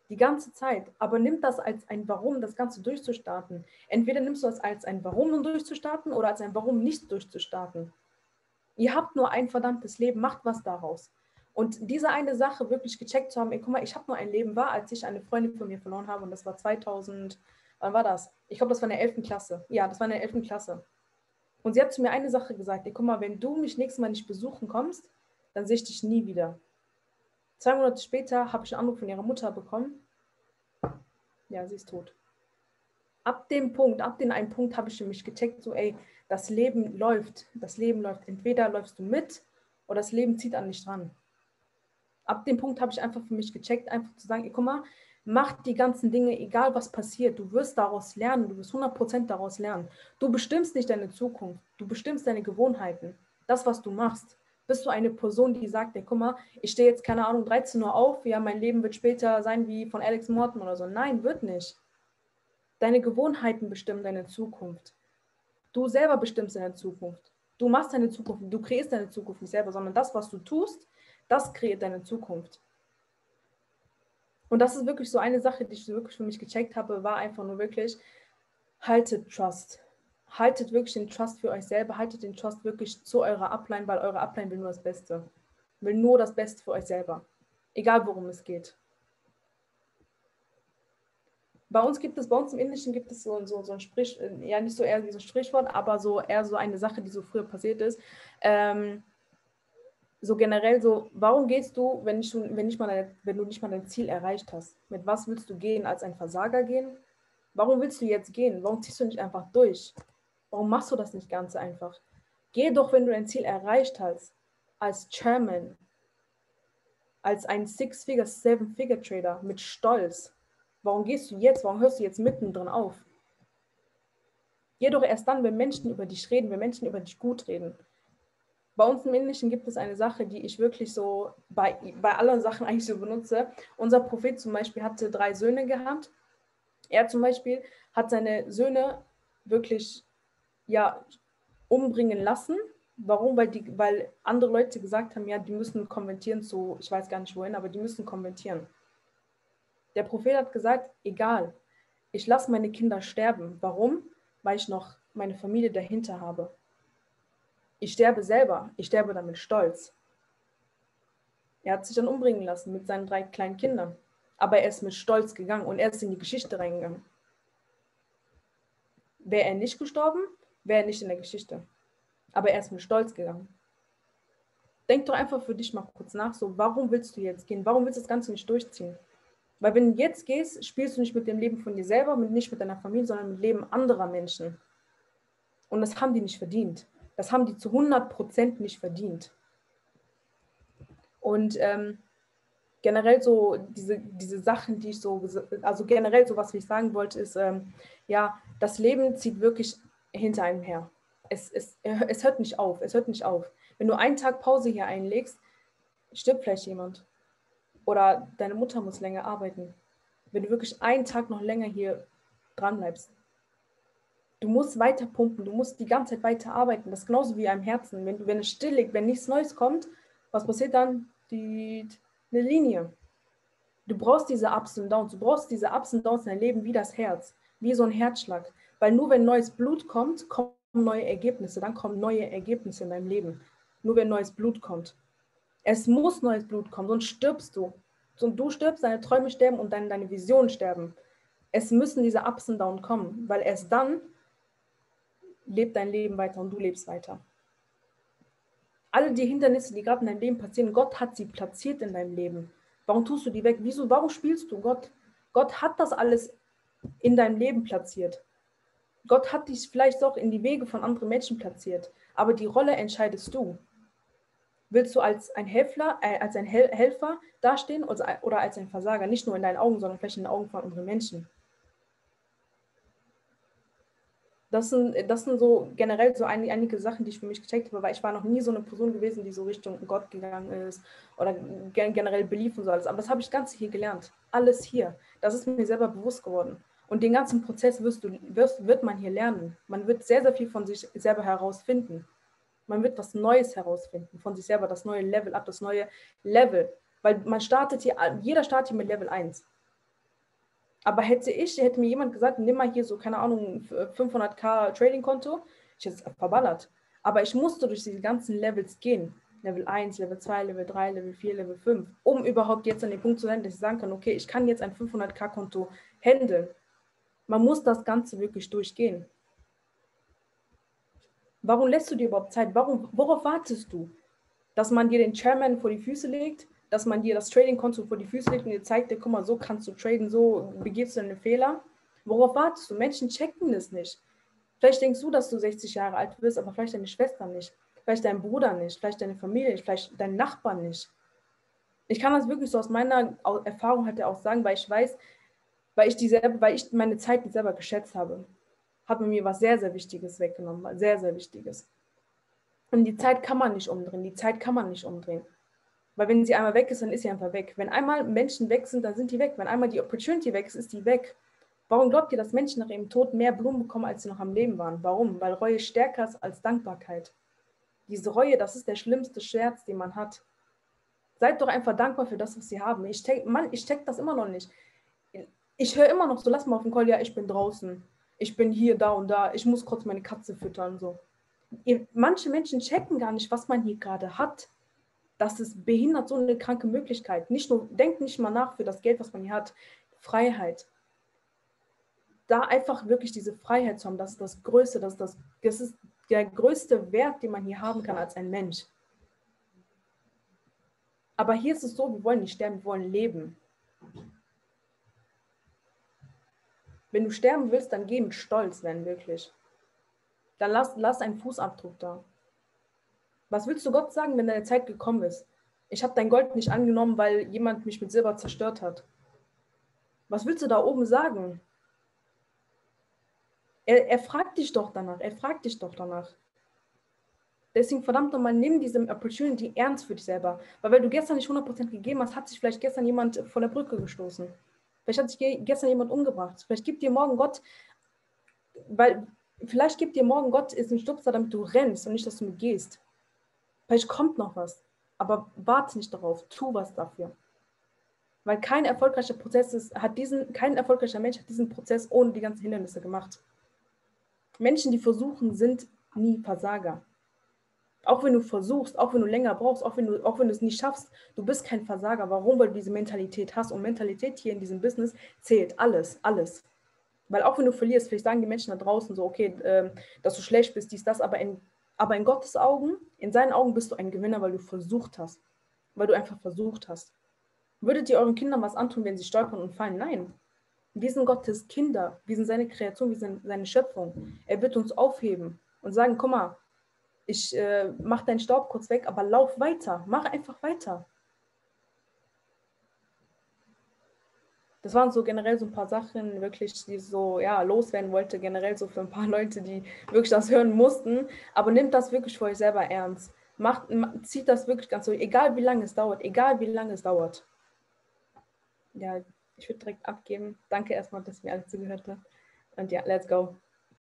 Die ganze Zeit. Aber nimm das als ein Warum, das Ganze durchzustarten. Entweder nimmst du das als ein Warum, um durchzustarten, oder als ein Warum, nicht durchzustarten. Ihr habt nur ein verdammtes Leben, macht was daraus. Und diese eine Sache wirklich gecheckt zu haben, ey, guck mal, ich habe nur ein Leben, war, als ich eine Freundin von mir verloren habe, und das war zweitausend, wann war das? Ich glaube, das war in der elften Klasse. Ja, das war in der elften Klasse. Und sie hat zu mir eine Sache gesagt, ey, guck mal, wenn du mich nächstes Mal nicht besuchen kommst, dann sehe ich dich nie wieder. Zwei Monate später habe ich einen Anruf von ihrer Mutter bekommen. Ja, sie ist tot. Ab dem Punkt, ab dem einen Punkt habe ich für mich gecheckt, so ey, das Leben läuft, das Leben läuft. Entweder läufst du mit oder das Leben zieht an dich dran. Ab dem Punkt habe ich einfach für mich gecheckt, einfach zu sagen, ey, guck mal, mach die ganzen Dinge, egal was passiert, du wirst daraus lernen, du wirst hundert Prozent daraus lernen. Du bestimmst nicht deine Zukunft, du bestimmst deine Gewohnheiten, das, was du machst. Bist du eine Person, die sagt, ey, guck mal, ich stehe jetzt, keine Ahnung, dreizehn Uhr auf, ja, mein Leben wird später sein wie von Alex Morton oder so. Nein, wird nicht. Deine Gewohnheiten bestimmen deine Zukunft. Du selber bestimmst deine Zukunft. Du machst deine Zukunft, du kreierst deine Zukunft nicht selber, sondern das, was du tust, das kreiert deine Zukunft. Und das ist wirklich so eine Sache, die ich wirklich für mich gecheckt habe, war einfach nur wirklich, haltet Trust. Haltet wirklich den Trust für euch selber, haltet den Trust wirklich zu eurer Upline, weil eure Upline will nur das Beste. Will nur das Beste für euch selber. Egal, worum es geht. Bei uns gibt es, bei uns im Indischen gibt es so, so, so ein Sprich, ja nicht so eher wie so ein Sprichwort, aber so eher so eine Sache, die so früher passiert ist. Ähm, so generell so, warum gehst du, wenn, nicht, wenn, nicht mal dein, wenn du nicht mal dein Ziel erreicht hast? Mit was willst du gehen? Als ein Versager gehen? Warum willst du jetzt gehen? Warum ziehst du nicht einfach durch? Warum machst du das nicht ganz einfach? Geh doch, wenn du dein Ziel erreicht hast, als Chairman, als ein Six-Figure, Seven-Figure-Trader mit Stolz. Warum gehst du jetzt? Warum hörst du jetzt mittendrin auf? Geh doch erst dann, wenn Menschen über dich reden, wenn Menschen über dich gut reden. Bei uns im Indischen gibt es eine Sache, die ich wirklich so bei, bei allen Sachen eigentlich so benutze. Unser Prophet zum Beispiel hatte drei Söhne gehabt. Er zum Beispiel hat seine Söhne wirklich ja, umbringen lassen. Warum? Weil, die, weil andere Leute gesagt haben, ja, die müssen konvertieren zu, ich weiß gar nicht wohin, aber die müssen konvertieren. Der Prophet hat gesagt, egal, ich lasse meine Kinder sterben. Warum? Weil ich noch meine Familie dahinter habe. Ich sterbe selber, ich sterbe dann mit Stolz. Er hat sich dann umbringen lassen mit seinen drei kleinen Kindern. Aber er ist mit Stolz gegangen und er ist in die Geschichte reingegangen. Wäre er nicht gestorben, wäre er nicht in der Geschichte. Aber er ist mit Stolz gegangen. Denk doch einfach für dich mal kurz nach, so, warum willst du jetzt gehen? Warum willst du das Ganze nicht durchziehen? Weil wenn du jetzt gehst, spielst du nicht mit dem Leben von dir selber, nicht mit deiner Familie, sondern mit dem Leben anderer Menschen. Und das haben die nicht verdient. Das haben die zu hundert Prozent nicht verdient. Und ähm, generell so diese, diese Sachen, die ich so, also generell so, was ich sagen wollte, ist, ähm, ja, das Leben zieht wirklich hinter einem her. Es, es, es hört nicht auf, es hört nicht auf. Wenn du einen Tag Pause hier einlegst, stirbt vielleicht jemand. Oder deine Mutter muss länger arbeiten. Wenn du wirklich einen Tag noch länger hier dran bleibst. Du musst weiter pumpen, du musst die ganze Zeit weiter arbeiten. Das ist genauso wie am Herzen. Wenn, du, wenn es still liegt, wenn nichts Neues kommt, was passiert dann? Die, eine Linie. Du brauchst diese Ups und Downs. Du brauchst diese Ups und Downs in deinem Leben wie das Herz. Wie so ein Herzschlag. Weil nur wenn neues Blut kommt, kommen neue Ergebnisse. Dann kommen neue Ergebnisse in deinem Leben. Nur wenn neues Blut kommt. Es muss neues Blut kommen, sonst stirbst du. Und du stirbst, deine Träume sterben und deine, deine Visionen sterben. Es müssen diese Ups und Downs kommen, weil erst dann lebt dein Leben weiter und du lebst weiter. Alle die Hindernisse, die gerade in deinem Leben passieren, Gott hat sie platziert in deinem Leben. Warum tust du die weg? Wieso? Warum spielst du Gott? Gott hat das alles in deinem Leben platziert. Gott hat dich vielleicht auch in die Wege von anderen Menschen platziert. Aber die Rolle entscheidest du. Willst du als ein Helfer, äh, als ein Hel- Helfer dastehen oder, oder als ein Versager? Nicht nur in deinen Augen, sondern vielleicht in den Augen von anderen Menschen. Das sind, das sind so generell so ein, einige Sachen, die ich für mich gecheckt habe, weil ich war noch nie so eine Person gewesen, die so Richtung Gott gegangen ist oder generell Belief und so alles. Aber das habe ich ganz hier gelernt. Alles hier. Das ist mir selber bewusst geworden. Und den ganzen Prozess wirst du, wirst, wird man hier lernen. Man wird sehr, sehr viel von sich selber herausfinden. Man wird was Neues herausfinden, von sich selber, das neue Level ab, das neue Level. Weil man startet hier, jeder startet hier mit Level eins. Aber hätte ich, hätte mir jemand gesagt, nimm mal hier so, keine Ahnung, fünfhunderttausend Trading-Konto, ich hätte es verballert. Aber ich musste durch diese ganzen Levels gehen. Level eins, Level zwei, Level drei, Level vier, Level fünf, um überhaupt jetzt an den Punkt zu sein, dass ich sagen kann, okay, ich kann jetzt ein fünfhunderttausend Konto handeln. Man muss das Ganze wirklich durchgehen. Warum lässt du dir überhaupt Zeit? Warum, worauf wartest du? Dass man dir den Chairman vor die Füße legt, dass man dir das Trading-Konto vor die Füße legt und dir zeigt, dir, guck mal, so kannst du traden, so begibst du deine Fehler. Worauf wartest du? Menschen checken das nicht. Vielleicht denkst du, dass du sechzig Jahre alt wirst, aber vielleicht deine Schwester nicht. Vielleicht dein Bruder nicht, vielleicht deine Familie nicht, vielleicht dein Nachbar nicht. Ich kann das wirklich so aus meiner Erfahrung halt auch sagen, weil ich weiß, weil ich, die selber, weil ich meine Zeit nicht selber geschätzt habe, hat man mir was sehr, sehr Wichtiges weggenommen, sehr, sehr Wichtiges. Und die Zeit kann man nicht umdrehen, die Zeit kann man nicht umdrehen. Weil wenn sie einmal weg ist, dann ist sie einfach weg. Wenn einmal Menschen weg sind, dann sind die weg. Wenn einmal die Opportunity weg ist, ist die weg. Warum glaubt ihr, dass Menschen nach ihrem Tod mehr Blumen bekommen, als sie noch am Leben waren? Warum? Weil Reue stärker ist als Dankbarkeit. Diese Reue, das ist der schlimmste Schmerz, den man hat. Seid doch einfach dankbar für das, was sie haben. Ich check, Mann, ich check das immer noch nicht. Ich höre immer noch so, lass mal auf den Call, ja, ich bin draußen. Ich bin hier, da und da. Ich muss kurz meine Katze füttern. So. Ihr, manche Menschen checken gar nicht, was man hier gerade hat. Das ist behindert, so eine kranke Möglichkeit. Nicht nur, denkt nicht mal nach für das Geld, was man hier hat. Freiheit. Da einfach wirklich diese Freiheit zu haben, das ist das Größte, das ist, das, das ist der größte Wert, den man hier haben kann als ein Mensch. Aber hier ist es so, wir wollen nicht sterben, wir wollen leben. Wenn du sterben willst, dann geh mit Stolz, wenn wirklich. Dann lass, lass einen Fußabdruck da. Was willst du Gott sagen, wenn deine Zeit gekommen ist? Ich habe dein Gold nicht angenommen, weil jemand mich mit Silber zerstört hat. Was willst du da oben sagen? Er, er fragt dich doch danach, er fragt dich doch danach. Deswegen, verdammt nochmal, nimm diese Opportunity ernst für dich selber. Weil, weil du gestern nicht hundert Prozent gegeben hast, hat sich vielleicht gestern jemand von der Brücke gestoßen. Vielleicht hat sich gestern jemand umgebracht. Vielleicht gibt dir morgen Gott, weil, vielleicht gibt dir morgen Gott ist ein Stupser, damit du rennst und nicht, dass du gehst. Vielleicht kommt noch was. Aber warte nicht darauf, tu was dafür. Weil kein erfolgreicher Prozess ist, hat diesen, kein erfolgreicher Mensch hat diesen Prozess ohne die ganzen Hindernisse gemacht. Menschen, die versuchen, sind nie Versager. Auch wenn du versuchst, auch wenn du länger brauchst, auch wenn du, auch wenn du es nicht schaffst, du bist kein Versager. Warum? Weil du diese Mentalität hast. Und Mentalität hier in diesem Business zählt alles, alles. Weil auch wenn du verlierst, vielleicht sagen die Menschen da draußen so, okay, äh, dass du schlecht bist, dies, das, aber in, aber in Gottes Augen, in seinen Augen bist du ein Gewinner, weil du versucht hast. Weil du einfach versucht hast. Würdet ihr euren Kindern was antun, wenn sie stolpern und fallen? Nein. Wir sind Gottes Kinder. Wir sind seine Kreation, wir sind seine Schöpfung. Er wird uns aufheben und sagen, guck mal, ich äh, mach deinen Staub kurz weg, aber lauf weiter. Mach einfach weiter. Das waren so generell so ein paar Sachen, wirklich, die so ja, loswerden wollte, generell so für ein paar Leute, die wirklich das hören mussten. Aber nehmt das wirklich für euch selber ernst. Macht, zieht das wirklich ganz so, egal wie lange es dauert, egal wie lange es dauert. Ja, ich würde direkt abgeben. Danke erstmal, dass ihr mir alle zugehört habt. Und ja, let's go.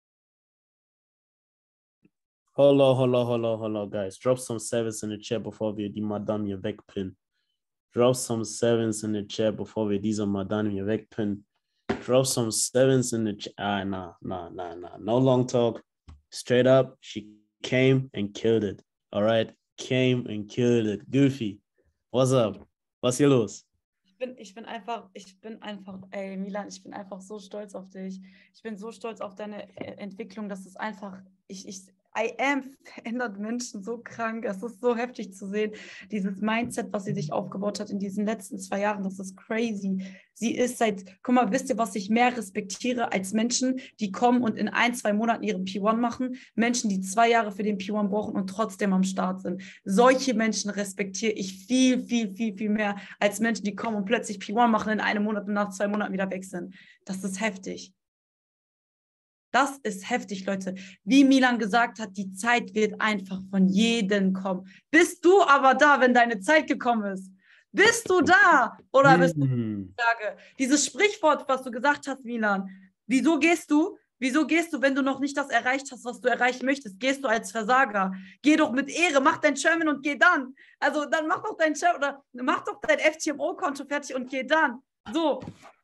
Hello, hello, hello, hello, guys. Drop some sevens in the chat bevor wir die Madame hier wegpinnen. Drop some sevens in the chat bevor wir diese Madame hier wegpinnen. Drop some sevens in the chat. Ah, nah, nah, nah, nah. No long talk. Straight up, she came and killed it. All right? Came and killed it. Goofy, what's up? Was hier los? Ich bin, ich bin einfach, ich bin einfach, ey, Milan, ich bin einfach so stolz auf dich. Ich bin so stolz auf deine Entwicklung, dass es einfach, ich, ich, I am verändert Menschen so krank. Es ist so heftig zu sehen. Dieses Mindset, was sie sich aufgebaut hat in diesen letzten zwei Jahren, das ist crazy. Sie ist seit, guck mal, wisst ihr, was ich mehr respektiere als Menschen, die kommen und in ein, zwei Monaten ihren P eins machen? Menschen, die zwei Jahre für den P eins brauchen und trotzdem am Start sind. Solche Menschen respektiere ich viel, viel, viel, viel mehr als Menschen, die kommen und plötzlich P eins machen in einem Monat und nach zwei Monaten wieder weg sind. Das ist heftig. Das ist heftig, Leute. Wie Milan gesagt hat, die Zeit wird einfach von jedem kommen. Bist du aber da, wenn deine Zeit gekommen ist? Bist du da? Oder bist Mhm. du Frage? Dieses Sprichwort, was du gesagt hast, Milan. Wieso gehst du? Wieso gehst du, wenn du noch nicht das erreicht hast, was du erreichen möchtest? Gehst du als Versager? Geh doch mit Ehre, mach dein Sherman und geh dann. Also dann mach doch dein Sherman oder mach doch dein F T M O-Konto fertig und geh dann. So.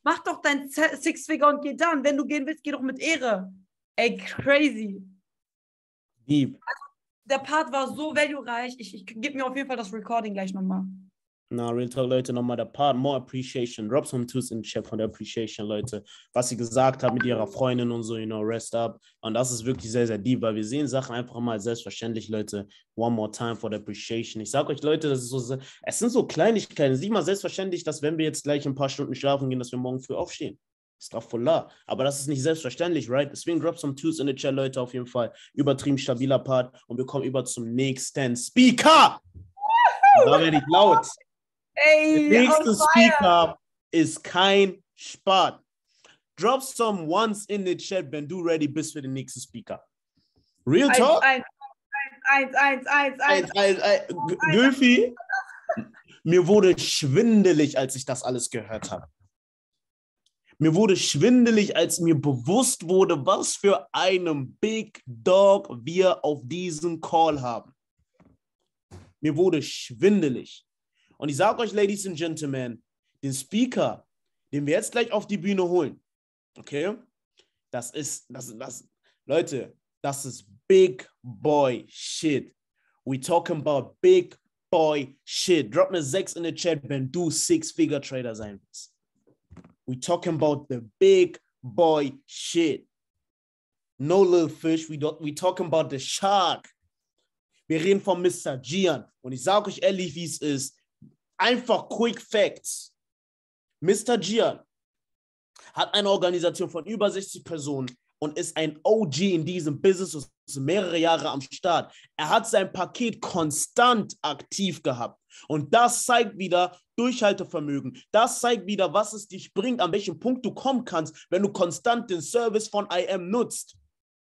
Mach doch dein Six-Figure und geh dann. Wenn du gehen willst, geh doch mit Ehre. Ey, crazy. Deep. Also, der Part war so valuereich. Ich, ich gebe mir auf jeden Fall das Recording gleich nochmal. Na, Real Talk, Leute, nochmal der Part, more appreciation. Drop some twos in the chat von der Appreciation, Leute. Was sie gesagt hat mit ihrer Freundin und so, you know, rest up. Und das ist wirklich sehr, sehr deep, weil wir sehen Sachen einfach mal selbstverständlich, Leute. One more time for the Appreciation. Ich sag euch, Leute, das ist so, es sind so Kleinigkeiten. Es ist nicht mal selbstverständlich, dass wenn wir jetzt gleich ein paar Stunden schlafen gehen, dass wir morgen früh aufstehen. Astaghfirullah. Aber das ist nicht selbstverständlich, right? Deswegen drop some twos in the chat, Leute, auf jeden Fall. Übertrieben stabiler Part. Und wir kommen über zum nächsten Speaker. Da werde ich laut. Ey, der nächste Speaker ist kein Spaß. Drop some ones in the chat, wenn du ready bist für den nächsten Speaker. Real Talk? Eins, eins, eins, eins, eins, eins. Gülfi, mir wurde schwindelig, als ich das alles gehört habe. Mir wurde schwindelig, als mir bewusst wurde, was für einen Big Dog wir auf diesem Call haben. Mir wurde schwindelig. Und ich sage euch, Ladies and Gentlemen, den Speaker, den wir jetzt gleich auf die Bühne holen, okay, das ist, das, das, Leute, das ist Big Boy Shit. We talking about Big Boy Shit. Drop eine sechs in the Chat, wenn du Six-Figure-Trader sein willst. We talking about the Big Boy Shit. No little fish, we, don't, we talking about the shark. Wir reden von Mister Gian. Und ich sage euch ehrlich, wie es ist. Einfach Quick Facts. Mister Gian hat eine Organisation von über sechzig Personen und ist ein O G in diesem Business und ist mehrere Jahre am Start. Er hat sein Paket konstant aktiv gehabt. Und das zeigt wieder Durchhaltevermögen. Das zeigt wieder, was es dich bringt, an welchem Punkt du kommen kannst, wenn du konstant den Service von I M nutzt.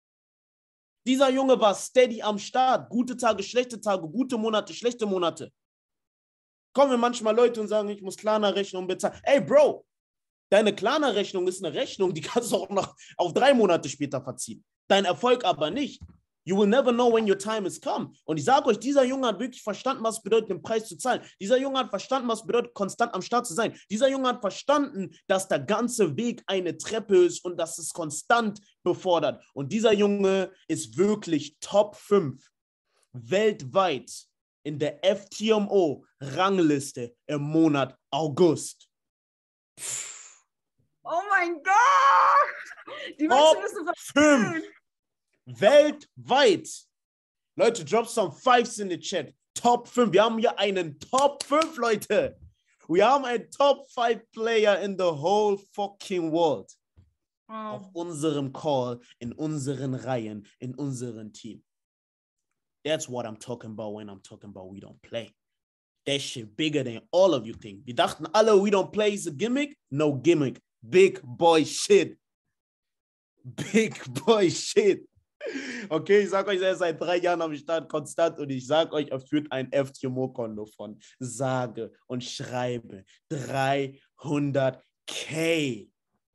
Dieser Junge war steady am Start. Gute Tage, schlechte Tage, gute Monate, schlechte Monate. Kommen wir manchmal Leute und sagen, ich muss Klarna-Rechnung bezahlen. Ey, Bro, deine Klarna-Rechnung ist eine Rechnung, die kannst du auch noch auf drei Monate später verziehen. Dein Erfolg aber nicht. You will never know when your time is come. Und ich sage euch, dieser Junge hat wirklich verstanden, was es bedeutet, den Preis zu zahlen. Dieser Junge hat verstanden, was es bedeutet, konstant am Start zu sein. Dieser Junge hat verstanden, dass der ganze Weg eine Treppe ist und dass es konstant befordert. Und dieser Junge ist wirklich Top fünf weltweit in der F T M O-Rangliste im Monat August. Oh mein Gott! Die Menschen müssen verstehen. Weltweit. Leute, drop some fives in the chat. Top fünf. Wir haben hier einen Top fünf, Leute. Wir haben einen Top fünf Player in the whole fucking world. Wow. Auf unserem Call, in unseren Reihen, in unserem Team. That's what I'm talking about when I'm talking about we don't play. That shit bigger than all of you think. Wir dachten alle, we don't play is a gimmick. No gimmick. Big boy shit. Big boy shit. Okay, ich sag euch, er ist seit drei Jahren am Start konstant und ich sag euch, er führt ein F T M O-Konto von sage und schreibe dreihundert K.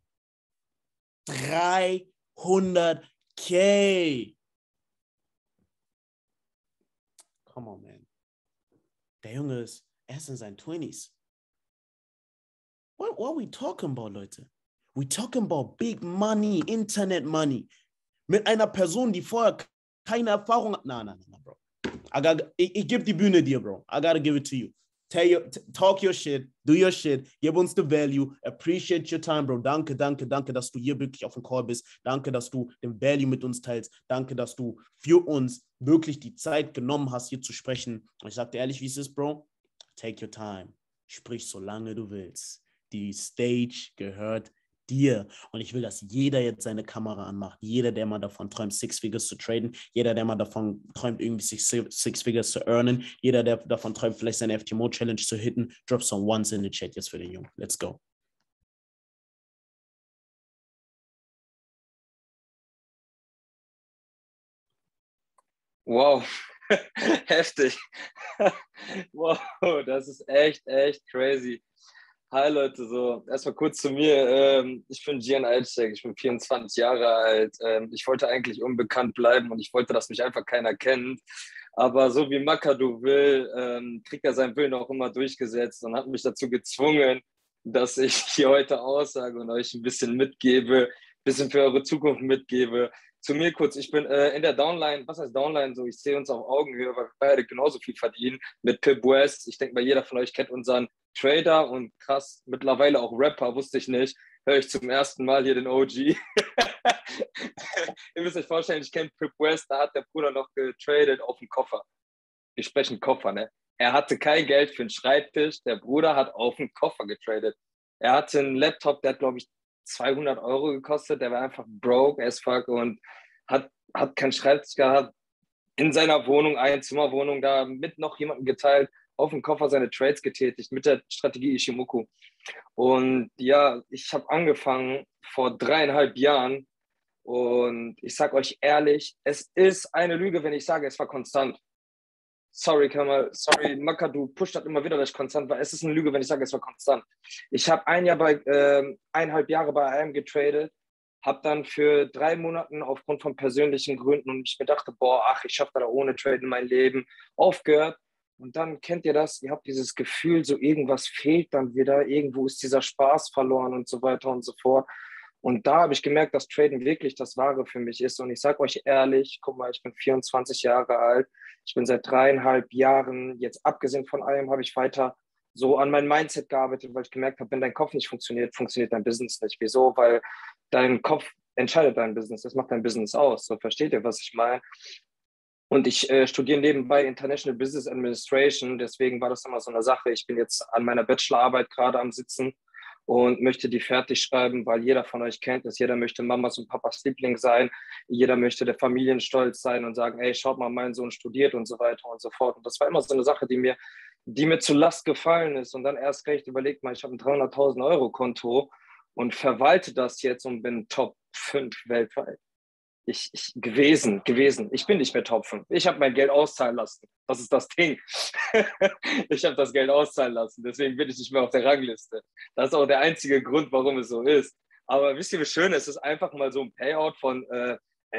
dreihundert K. Come on, man. Der Junge ist erst in seinen Twenties. What, what are we talking about, Leute? We talking about big money, Internet money. Mit einer Person, die vorher keine Erfahrung hat. Nein, nein, nein, Bro. I got, ich ich gebe die Bühne dir, Bro. I gotta give it to you. Tell your, talk your shit, do your shit, gib uns the value, appreciate your time, Bro. Danke, danke, danke, dass du hier wirklich auf dem Call bist. Danke, dass du den Value mit uns teilst. Danke, dass du für uns wirklich die Zeit genommen hast, hier zu sprechen. Und ich sag dir ehrlich, wie es ist, Bro. Take your time. Sprich, solange du willst. Die Stage gehört dir. Und ich will, dass jeder jetzt seine Kamera anmacht. Jeder, der mal davon träumt, Six Figures zu traden. Jeder, der mal davon träumt, irgendwie Six, Six Figures zu earnen. Jeder, der davon träumt, vielleicht seine F T M O-Challenge zu hitten. Drop some ones in the chat jetzt für den Jungen. Let's go. Wow. Heftig. Wow, das ist echt, echt crazy. Hi Leute, so erstmal kurz zu mir. Ähm, ich bin Gian Alcek, ich bin vierundzwanzig Jahre alt. Ähm, ich wollte eigentlich unbekannt bleiben und ich wollte, dass mich einfach keiner kennt. Aber so wie Makadu will, ähm, kriegt er seinen Willen auch immer durchgesetzt und hat mich dazu gezwungen, dass ich hier heute aussage und euch ein bisschen mitgebe, ein bisschen für eure Zukunft mitgebe. Zu mir kurz, ich bin äh, in der Downline, was heißt Downline? So, ich sehe uns auf Augenhöhe, weil wir beide genauso viel verdienen mit Pip West. Ich denke mal, jeder von euch kennt unseren Trader und krass, mittlerweile auch Rapper, wusste ich nicht. Höre ich zum ersten Mal hier den O G. Ihr müsst euch vorstellen, ich kenne Pip West, da hat der Bruder noch getradet auf dem Koffer. Wir sprechen Koffer, ne? Er hatte kein Geld für einen Schreibtisch, der Bruder hat auf dem Koffer getradet. Er hatte einen Laptop, der hat, glaube ich, zweihundert Euro gekostet, der war einfach broke as fuck und hat, hat keinen Schreibtisch gehabt. In seiner Wohnung, Einzimmerwohnung, da mit noch jemandem geteilt, auf dem Koffer seine Trades getätigt, mit der Strategie Ishimoku. Und ja, ich habe angefangen vor dreieinhalb Jahren und ich sage euch ehrlich, es ist eine Lüge, wenn ich sage, es war konstant. Sorry, Kamal, sorry, Maka, du pusht das immer wieder, dass ich konstant war. Es ist eine Lüge, wenn ich sage, es war konstant. Ich habe ein Jahr bei, äh, eineinhalb Jahre bei I M getradet, habe dann für drei Monate aufgrund von persönlichen Gründen und ich mir dachte, boah, ach, ich schaffe da ohne Traden mein Leben, aufgehört. Und dann kennt ihr das, ihr habt dieses Gefühl, so irgendwas fehlt dann wieder, irgendwo ist dieser Spaß verloren und so weiter und so fort. Und da habe ich gemerkt, dass Traden wirklich das Wahre für mich ist. Und ich sage euch ehrlich, guck mal, ich bin vierundzwanzig Jahre alt. Ich bin seit dreieinhalb Jahren, jetzt abgesehen von allem, habe ich weiter so an mein Mindset gearbeitet, weil ich gemerkt habe, wenn dein Kopf nicht funktioniert, funktioniert dein Business nicht. Wieso? Weil dein Kopf entscheidet dein Business. Das macht dein Business aus. So, versteht ihr, was ich meine? Und ich äh, studiere nebenbei International Business Administration. Deswegen war das immer so eine Sache. Ich bin jetzt an meiner Bachelorarbeit gerade am Sitzen und möchte die fertig schreiben, weil jeder von euch kennt es. Jeder möchte Mamas und Papas Liebling sein. Jeder möchte der Familienstolz sein und sagen, ey, schaut mal, mein Sohn studiert und so weiter und so fort. Und das war immer so eine Sache, die mir, die mir zu Last gefallen ist. Und dann erst recht überlegt mal, ich habe ein dreihunderttausend Euro Konto und verwalte das jetzt und bin Top fünf weltweit. Ich, ich gewesen, gewesen. Ich bin nicht mehr Top fünf. Ich habe mein Geld auszahlen lassen. Das ist das Ding. Ich habe das Geld auszahlen lassen. Deswegen bin ich nicht mehr auf der Rangliste. Das ist auch der einzige Grund, warum es so ist. Aber wisst ihr, wie schön es ist, einfach mal so ein Payout von äh,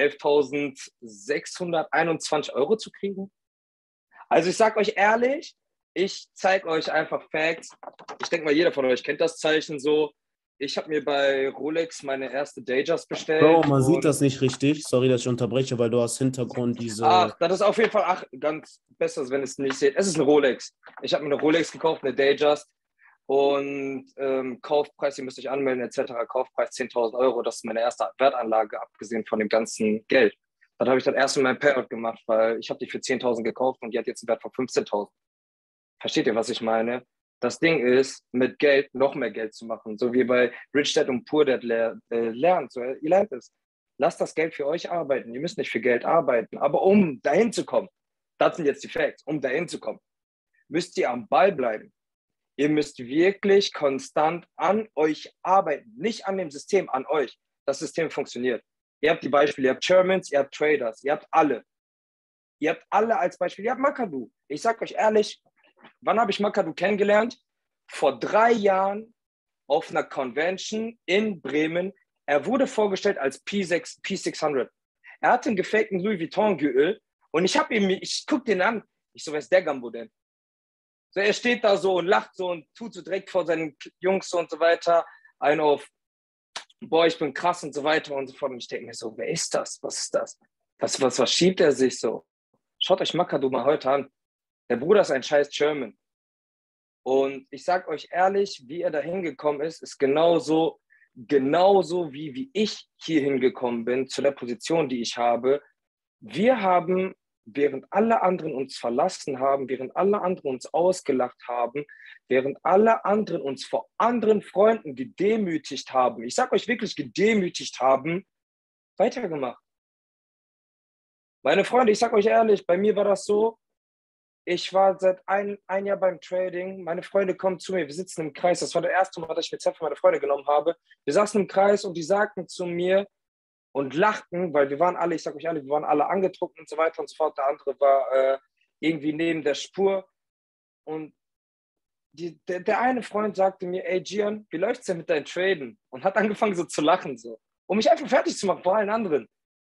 elftausendsechshunderteinundzwanzig Euro zu kriegen? Also ich sage euch ehrlich, ich zeige euch einfach Facts. Ich denke mal, jeder von euch kennt das Zeichen so. Ich habe mir bei Rolex meine erste Datejust bestellt. Bro, man sieht das nicht richtig. Sorry, dass ich unterbreche, weil du hast Hintergrund diese... Ach, das ist auf jeden Fall ach, ganz besser, wenn ihr es nicht seht. Es ist eine Rolex. Ich habe mir eine Rolex gekauft, eine Datejust. Und ähm, Kaufpreis, ihr müsst euch anmelden et cetera. Kaufpreis zehntausend Euro. Das ist meine erste Wertanlage, abgesehen von dem ganzen Geld. Das habe ich dann erst in meinem Payout gemacht, weil ich habe die für zehntausend gekauft und die hat jetzt einen Wert von fünfzehntausend. Versteht ihr, was ich meine? Das Ding ist, mit Geld noch mehr Geld zu machen. So wie bei Rich Dad und Poor Dad le äh, lernt. So, ihr lernt es. Lasst das Geld für euch arbeiten. Ihr müsst nicht für Geld arbeiten. Aber um dahin zu kommen, das sind jetzt die Facts, um dahin zu kommen, müsst ihr am Ball bleiben. Ihr müsst wirklich konstant an euch arbeiten. Nicht an dem System, an euch. Das System funktioniert. Ihr habt die Beispiele, ihr habt Germans, ihr habt Traders, ihr habt alle. Ihr habt alle als Beispiel. Ihr habt Makadu. Ich sag euch ehrlich, wann habe ich Makadu kennengelernt? Vor drei Jahren auf einer Convention in Bremen. Er wurde vorgestellt als P sechs, P sechshundert. Er hatte einen gefakten Louis Vuitton-Gürtel und ich habe ihm, ich gucke den an. Ich so, wer ist der Gambo denn? So, er steht da so und lacht so und tut so direkt vor seinen Jungs so und so weiter. Ein auf, boah, ich bin krass und so weiter und so fort. Und ich denke mir so, wer ist das? Was ist das? Was, was, was schiebt er sich so? Schaut euch Makadu mal heute an. Der Bruder ist ein scheiß German. Und ich sage euch ehrlich, wie er da hingekommen ist, ist genauso, genauso wie, wie ich hier hingekommen bin, zu der Position, die ich habe. Wir haben, während alle anderen uns verlassen haben, während alle anderen uns ausgelacht haben, während alle anderen uns vor anderen Freunden gedemütigt haben, ich sage euch wirklich gedemütigt haben, weitergemacht. Meine Freunde, ich sage euch ehrlich, bei mir war das so, ich war seit ein, ein Jahr beim Trading, meine Freunde kommen zu mir, wir sitzen im Kreis, das war der erste Mal, dass ich mir Zeit für meine Freunde genommen habe. Wir saßen im Kreis und die sagten zu mir und lachten, weil wir waren alle, ich sage euch ehrlich, wir waren alle angetrunken und so weiter und so fort. Der andere war äh, irgendwie neben der Spur und die, der, der eine Freund sagte mir, ey Gian, wie läuft's denn mit deinen Traden? Und hat angefangen so zu lachen, so, um mich einfach fertig zu machen vor allen anderen.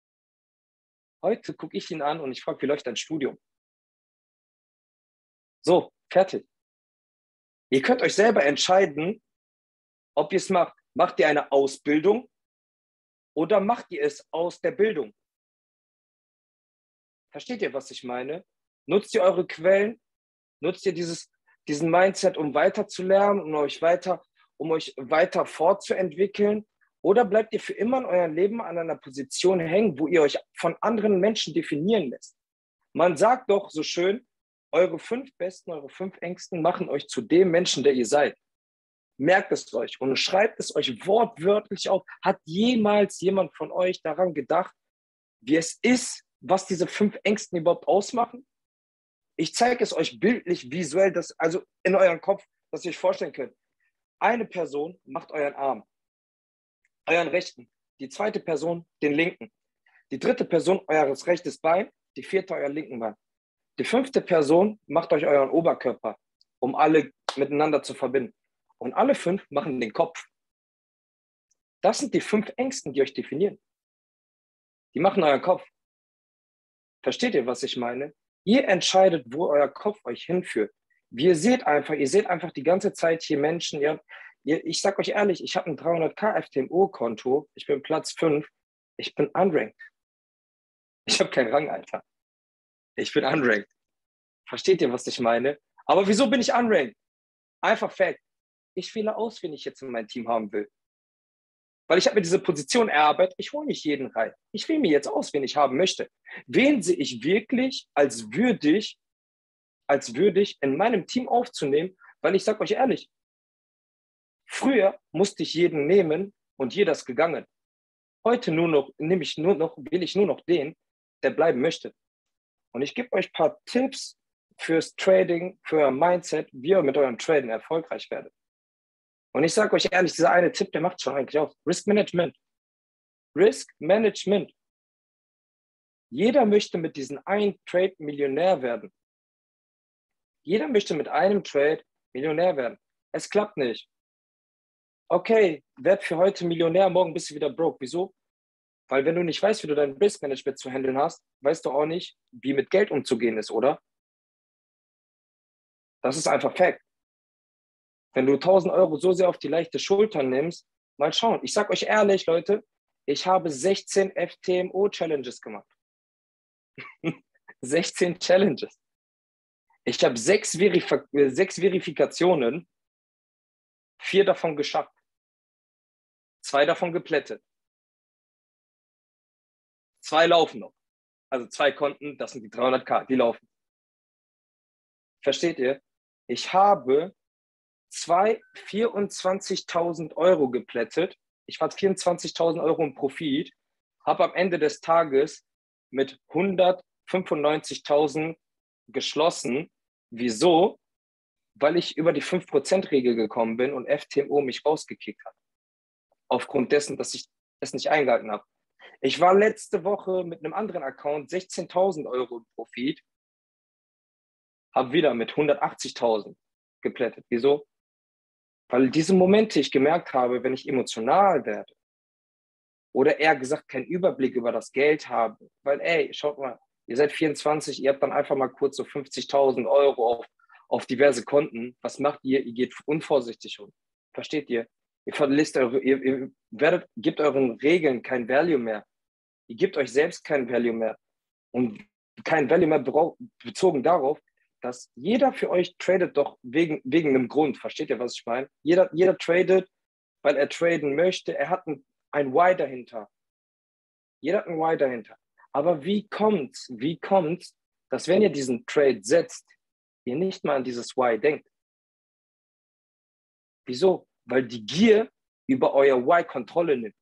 Heute gucke ich ihn an und ich frage, wie läuft dein Studium? So, fertig. Ihr könnt euch selber entscheiden, ob ihr es macht. Macht ihr eine Ausbildung oder macht ihr es aus der Bildung? Versteht ihr, was ich meine? Nutzt ihr eure Quellen? Nutzt ihr dieses, diesen Mindset, um weiter zu lernen, um euch weiter, um euch weiter fortzuentwickeln? Oder bleibt ihr für immer in eurem Leben an einer Position hängen, wo ihr euch von anderen Menschen definieren lässt? Man sagt doch so schön, eure fünf Besten, eure fünf Ängsten machen euch zu dem Menschen, der ihr seid. Merkt es euch und schreibt es euch wortwörtlich auf. Hat jemals jemand von euch daran gedacht, wie es ist, was diese fünf Ängsten überhaupt ausmachen? Ich zeige es euch bildlich, visuell, das, also in eurem Kopf, dass ihr euch vorstellen könnt. Eine Person macht euren Arm, euren rechten, die zweite Person den linken, die dritte Person eures rechtes Bein, die vierte euer linken Bein. Die fünfte Person macht euch euren Oberkörper, um alle miteinander zu verbinden. Und alle fünf machen den Kopf. Das sind die fünf Ängsten, die euch definieren. Die machen euren Kopf. Versteht ihr, was ich meine? Ihr entscheidet, wo euer Kopf euch hinführt. Ihr seht einfach, ihr seht einfach die ganze Zeit hier Menschen. Ihr, ihr, ich sag euch ehrlich, ich habe ein dreihunderttausend F T M O-Konto. Ich bin Platz fünf. Ich bin unranked. Ich habe keinen Rang, Alter. Ich bin unranked. Versteht ihr, was ich meine? Aber wieso bin ich unranked? Einfach Fact. Ich wähle aus, wen ich jetzt in mein Team haben will. Weil ich habe mir diese Position erarbeitet, ich hole nicht jeden rein. Ich wähle mir jetzt aus, wen ich haben möchte. Wen sehe ich wirklich als würdig, als würdig in meinem Team aufzunehmen? Weil ich sage euch ehrlich, früher musste ich jeden nehmen und jeder ist gegangen. Heute nur noch, nehme ich nur noch, will ich nur noch den, der bleiben möchte. Und ich gebe euch ein paar Tipps fürs Trading, für euer Mindset, wie ihr mit eurem Traden erfolgreich werdet. Und ich sage euch ehrlich, dieser eine Tipp, der macht schon eigentlich aus. Risk Management. Risk Management. Jeder möchte mit diesem einen Trade Millionär werden. Jeder möchte mit einem Trade Millionär werden. Es klappt nicht. Okay, werd für heute Millionär, morgen bist du wieder broke. Wieso? Weil wenn du nicht weißt, wie du dein Risk Management zu handeln hast, weißt du auch nicht, wie mit Geld umzugehen ist, oder? Das ist einfach Fact. Wenn du tausend Euro so sehr auf die leichte Schulter nimmst, mal schauen. Ich sage euch ehrlich, Leute, ich habe sechzehn F T M O-Challenges gemacht. sechzehn Challenges. Ich habe sechs, Verif- sechs Verifikationen, vier davon geschafft, zwei davon geplättet. Zwei laufen noch. Also zwei Konten, das sind die dreihunderttausend, die laufen. Versteht ihr? Ich habe zwei vierundzwanzigtausend Euro geplättet. Ich war vierundzwanzigtausend Euro im Profit, habe am Ende des Tages mit hundertfünfundneunzigtausend geschlossen. Wieso? Weil ich über die fünf Prozent Regel gekommen bin und F T M O mich rausgekickt hat. Aufgrund dessen, dass ich es nicht eingehalten habe. Ich war letzte Woche mit einem anderen Account sechzehntausend Euro im Profit, habe wieder mit hundertachtzigtausend geplättet. Wieso? Weil diese Momente ich gemerkt habe, wenn ich emotional werde oder eher gesagt keinen Überblick über das Geld habe, weil ey, schaut mal, ihr seid vierundzwanzig, ihr habt dann einfach mal kurz so fünfzigtausend Euro auf, auf diverse Konten. Was macht ihr? Ihr geht unvorsichtig um. Versteht ihr? Ihr verlisst eure, ihr, ihr werdet, gebt euren Regeln kein Value mehr. Ihr gebt euch selbst kein Value mehr. Und kein Value mehr bezogen darauf, dass jeder für euch tradet doch wegen, wegen einem Grund. Versteht ihr, was ich meine? Jeder, jeder tradet, weil er traden möchte. Er hat ein, ein Why dahinter. Jeder hat ein Why dahinter. Aber wie kommt's, wie kommt's, dass wenn ihr diesen Trade setzt, ihr nicht mal an dieses Why denkt? Wieso? Weil die Gier über euer Why Kontrolle nimmt.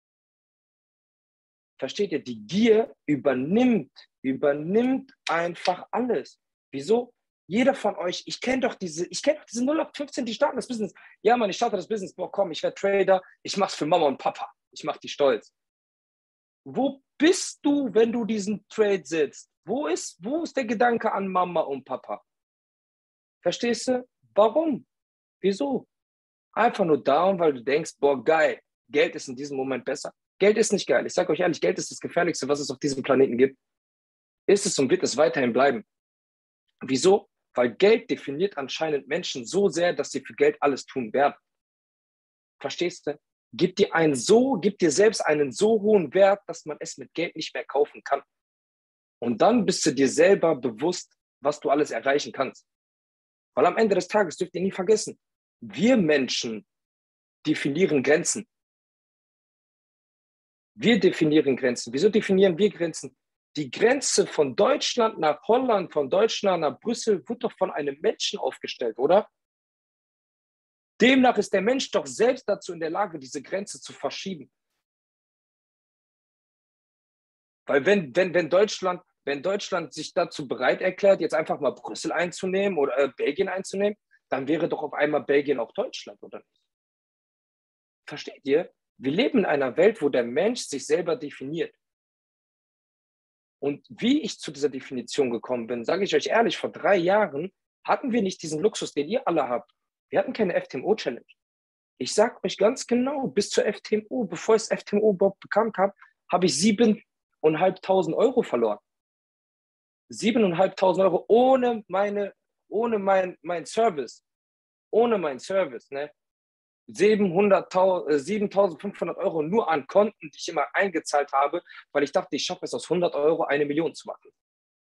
Versteht ihr? Die Gier übernimmt, übernimmt einfach alles. Wieso? Jeder von euch, ich kenne doch diese, ich kenne doch diese null acht fünfzehn, die starten das Business. Ja, Mann, ich starte das Business. Boah, komm, ich werde Trader. Ich mach's für Mama und Papa. Ich mach die stolz. Wo bist du, wenn du diesen Trade setzt? Wo ist, wo ist der Gedanke an Mama und Papa? Verstehst du? Warum? Wieso? Einfach nur darum, weil du denkst, boah, geil, Geld ist in diesem Moment besser. Geld ist nicht geil. Ich sage euch ehrlich, Geld ist das Gefährlichste, was es auf diesem Planeten gibt. Ist es und wird es weiterhin bleiben. Wieso? Weil Geld definiert anscheinend Menschen so sehr, dass sie für Geld alles tun werden. Verstehst du? Gib dir einen so, gib dir selbst einen so hohen Wert, dass man es mit Geld nicht mehr kaufen kann. Und dann bist du dir selber bewusst, was du alles erreichen kannst. Weil am Ende des Tages dürft ihr nie vergessen, wir Menschen definieren Grenzen. Wir definieren Grenzen. Wieso definieren wir Grenzen? Die Grenze von Deutschland nach Holland, von Deutschland nach Brüssel, wird doch von einem Menschen aufgestellt, oder? Demnach ist der Mensch doch selbst dazu in der Lage, diese Grenze zu verschieben. Weil wenn, wenn, wenn, Deutschland, wenn Deutschland sich dazu bereit erklärt, jetzt einfach mal Brüssel einzunehmen oder äh, Belgien einzunehmen, dann wäre doch auf einmal Belgien auch Deutschland, oder nicht? Versteht ihr? Wir leben in einer Welt, wo der Mensch sich selber definiert. Und wie ich zu dieser Definition gekommen bin, sage ich euch ehrlich, vor drei Jahren hatten wir nicht diesen Luxus, den ihr alle habt. Wir hatten keine F T M O-Challenge. Ich sage euch ganz genau, bis zur F T M O, bevor ich das F T M O überhaupt bekannt habe, habe ich siebeneinhalbtausend Euro verloren. Siebeneinhalbtausend Euro ohne meine, ohne mein, mein Service. Ohne mein Service, ne? siebentausendfünfhundert Euro nur an Konten, die ich immer eingezahlt habe, weil ich dachte, ich schaffe es aus hundert Euro eine Million zu machen.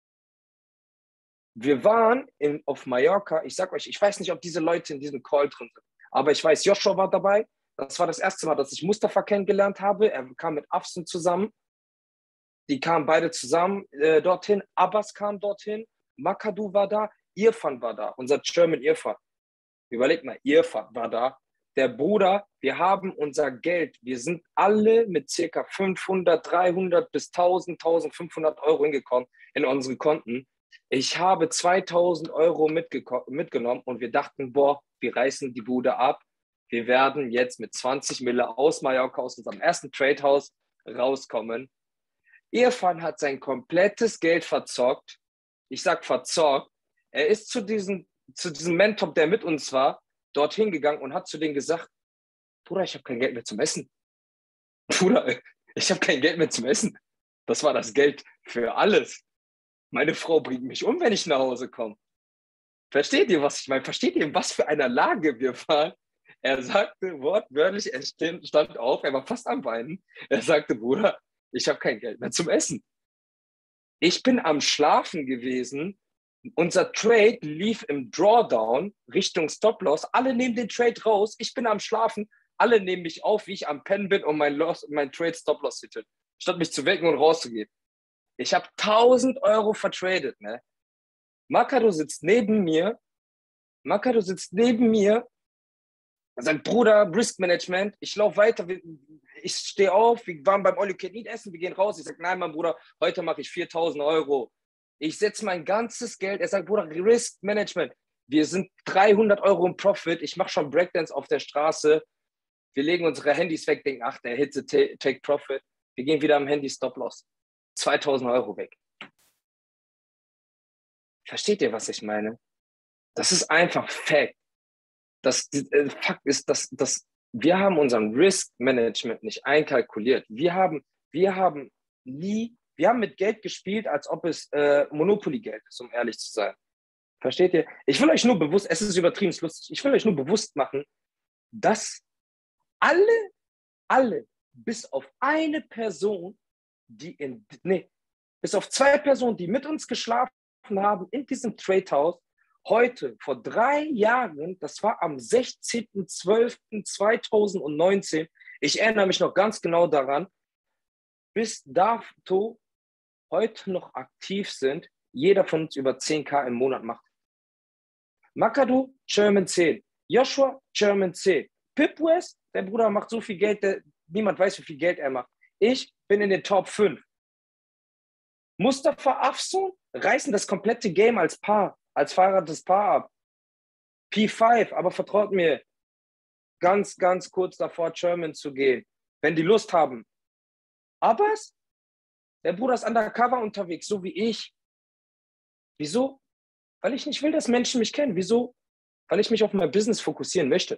Wir waren in, auf Mallorca, ich sag euch, ich weiß nicht, ob diese Leute in diesem Call drin sind, aber ich weiß, Joshua war dabei. Das war das erste Mal, dass ich Mustafa kennengelernt habe. Er kam mit Afsen zusammen. Die kamen beide zusammen äh, dorthin. Abbas kam dorthin. Makadu war da. Irfan war da, unser German Irfan. Überlegt mal, Irfan war da. Der Bruder, wir haben unser Geld, wir sind alle mit circa fünfhundert, dreihundert bis tausend, eintausendfünfhundert Euro hingekommen in unsere Konten. Ich habe zweitausend Euro mitgenommen und wir dachten, boah, wir reißen die Bude ab. Wir werden jetzt mit zwanzig Mille aus Mallorca, aus unserem ersten Tradehouse rauskommen. Irfan hat sein komplettes Geld verzockt. Ich sag verzockt. Er ist zu diesem, zu diesem Mentor, der mit uns war, dorthin gegangen und hat zu denen gesagt, Bruder, ich habe kein Geld mehr zum Essen. Bruder, ich habe kein Geld mehr zum Essen. Das war das Geld für alles. Meine Frau bringt mich um, wenn ich nach Hause komme. Versteht ihr, was ich meine? Versteht ihr, in was für einer Lage wir waren? Er sagte wortwörtlich, er stand auf, er war fast am Weinen. Er sagte, Bruder, ich habe kein Geld mehr zum Essen. Ich bin am Schlafen gewesen. Unser Trade lief im Drawdown Richtung Stop-Loss. Alle nehmen den Trade raus. Ich bin am Schlafen. Alle nehmen mich auf, wie ich am Pennen bin und mein, Loss, mein Trade Stop-Loss hittet. Statt mich zu wecken und rauszugehen. Ich habe tausend Euro vertradet. Ne? Makado sitzt neben mir. Makado sitzt neben mir. Er sagt, Bruder, Risk Management. Ich laufe weiter. Ich stehe auf. Wir waren beim All You Can Eat essen. Wir gehen raus. Ich sage, nein, mein Bruder, heute mache ich viertausend Euro. Ich setze mein ganzes Geld. Er sagt, Bruder, Risk Management. Wir sind dreihundert Euro im Profit. Ich mache schon Breakdance auf der Straße. Wir legen unsere Handys weg, denken, ach, der Hitze take Profit. Wir gehen wieder am Handy Stop-Loss. zweitausend Euro weg. Versteht ihr, was ich meine? Das ist einfach Fact. Das äh, Fakt ist, dass, dass wir haben unseren Risk Management nicht einkalkuliert. Wir haben, wir haben nie Wir haben mit Geld gespielt, als ob es äh, Monopoly-Geld ist, um ehrlich zu sein. Versteht ihr? Ich will euch nur bewusst, es ist übertrieben lustig, ich will euch nur bewusst machen, dass alle, alle, bis auf eine Person, die in, nee, bis auf zwei Personen, die mit uns geschlafen haben in diesem Tradehouse, heute, vor drei Jahren, das war am sechzehnten zwölften zweitausendneunzehn, ich erinnere mich noch ganz genau daran, bis dato heute noch aktiv sind, jeder von uns über zehntausend im Monat macht. Makadu, German zehn. Joshua, German zehn. Pip West, der Bruder macht so viel Geld, der, niemand weiß, wie viel Geld er macht. Ich bin in den Top fünf. Mustafa Afsun reißen das komplette Game als Paar, als Fahrer des Paar ab. P fünf, aber vertraut mir, ganz, ganz kurz davor, German zu gehen, wenn die Lust haben. Abbas, der Bruder ist undercover unterwegs, so wie ich. Wieso? Weil ich nicht will, dass Menschen mich kennen. Wieso? Weil ich mich auf mein Business fokussieren möchte.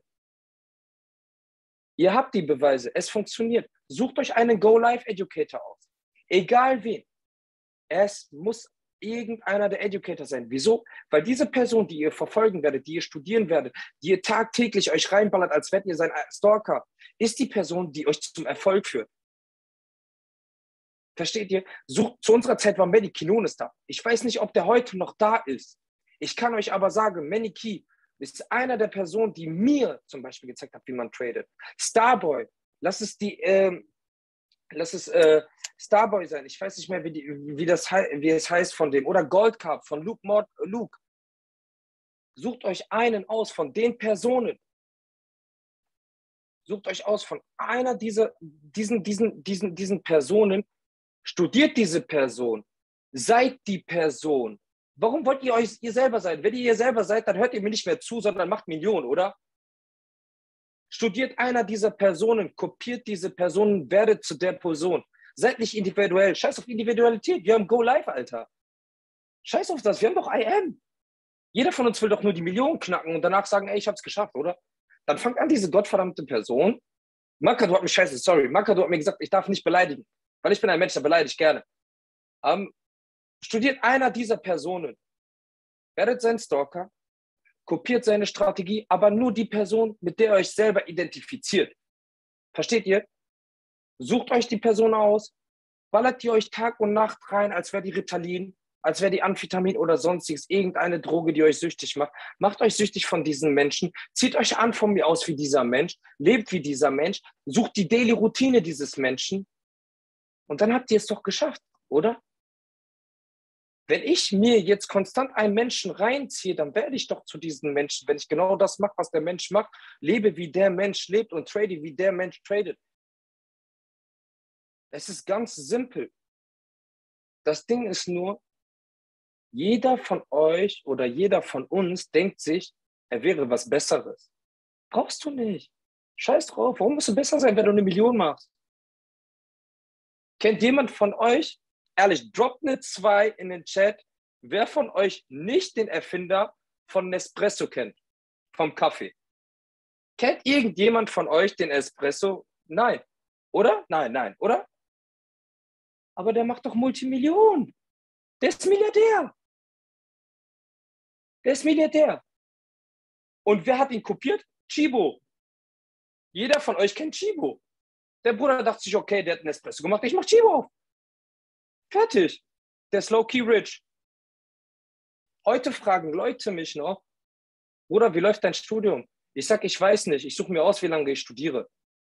Ihr habt die Beweise, es funktioniert. Sucht euch einen Go-Live-Educator aus. Egal wen. Es muss irgendeiner der Educator sein. Wieso? Weil diese Person, die ihr verfolgen werdet, die ihr studieren werdet, die ihr tagtäglich euch reinballert, als wärt ihr sein Stalker, ist die Person, die euch zum Erfolg führt. Versteht ihr? Sucht, zu unserer Zeit war Manny Quinones da. Ich weiß nicht, ob der heute noch da ist. Ich kann euch aber sagen, Manny Key ist einer der Personen, die mir zum Beispiel gezeigt hat, wie man tradet. Starboy, lass es die, ähm, lass es äh, Starboy sein. Ich weiß nicht mehr, wie, die, wie, das, wie es heißt von dem. Oder Gold Cup von Luke, Mord, Luke. Sucht euch einen aus von den Personen. Sucht euch aus von einer dieser, diesen, diesen, diesen, diesen Personen. Studiert diese Person. Seid die Person. Warum wollt ihr euch ihr selber sein? Wenn ihr ihr selber seid, dann hört ihr mir nicht mehr zu, sondern macht Millionen, oder? Studiert einer dieser Personen, kopiert diese Personen, werdet zu der Person. Seid nicht individuell. Scheiß auf Individualität. Wir haben Go Live, Alter. Scheiß auf das. Wir haben doch I M. Jeder von uns will doch nur die Millionen knacken und danach sagen, ey, ich hab's geschafft, oder? Dann fangt an, diese gottverdammte Person. Maka, du hat mich scheiße, sorry. Maka, du hat mir gesagt, ich darf nicht beleidigen. Weil ich bin ein Mensch, der beleidigt gerne. Um, studiert einer dieser Personen. Werdet sein Stalker. Kopiert seine Strategie, aber nur die Person, mit der ihr euch selber identifiziert. Versteht ihr? Sucht euch die Person aus, ballert die euch Tag und Nacht rein, als wäre die Ritalin, als wäre die Amphetamin oder sonstiges, irgendeine Droge, die euch süchtig macht. Macht euch süchtig von diesen Menschen, zieht euch an von mir aus wie dieser Mensch, lebt wie dieser Mensch, sucht die Daily Routine dieses Menschen und dann habt ihr es doch geschafft, oder? Wenn ich mir jetzt konstant einen Menschen reinziehe, dann werde ich doch zu diesen Menschen, wenn ich genau das mache, was der Mensch macht, lebe wie der Mensch lebt und trade wie der Mensch tradet. Es ist ganz simpel. Das Ding ist nur, jeder von euch oder jeder von uns denkt sich, er wäre was Besseres. Brauchst du nicht. Scheiß drauf. Warum musst du besser sein, wenn du eine Million machst? Kennt jemand von euch, ehrlich, droppt eine zwei in den Chat, wer von euch nicht den Erfinder von Nespresso kennt, vom Kaffee? Kennt irgendjemand von euch den Espresso? Nein. Oder? Nein, nein, oder? Aber der macht doch Multimillionen. Der ist Milliardär. Der ist Milliardär. Und wer hat ihn kopiert? Chibo. Jeder von euch kennt Chibo. Der Bruder dachte sich, okay, der hat einen Espresso gemacht, ich mach Chibo auf. Fertig. Der ist low-key rich. Heute fragen Leute mich noch, Bruder, wie läuft dein Studium? Ich sage, ich weiß nicht. Ich suche mir aus, wie lange ich studiere.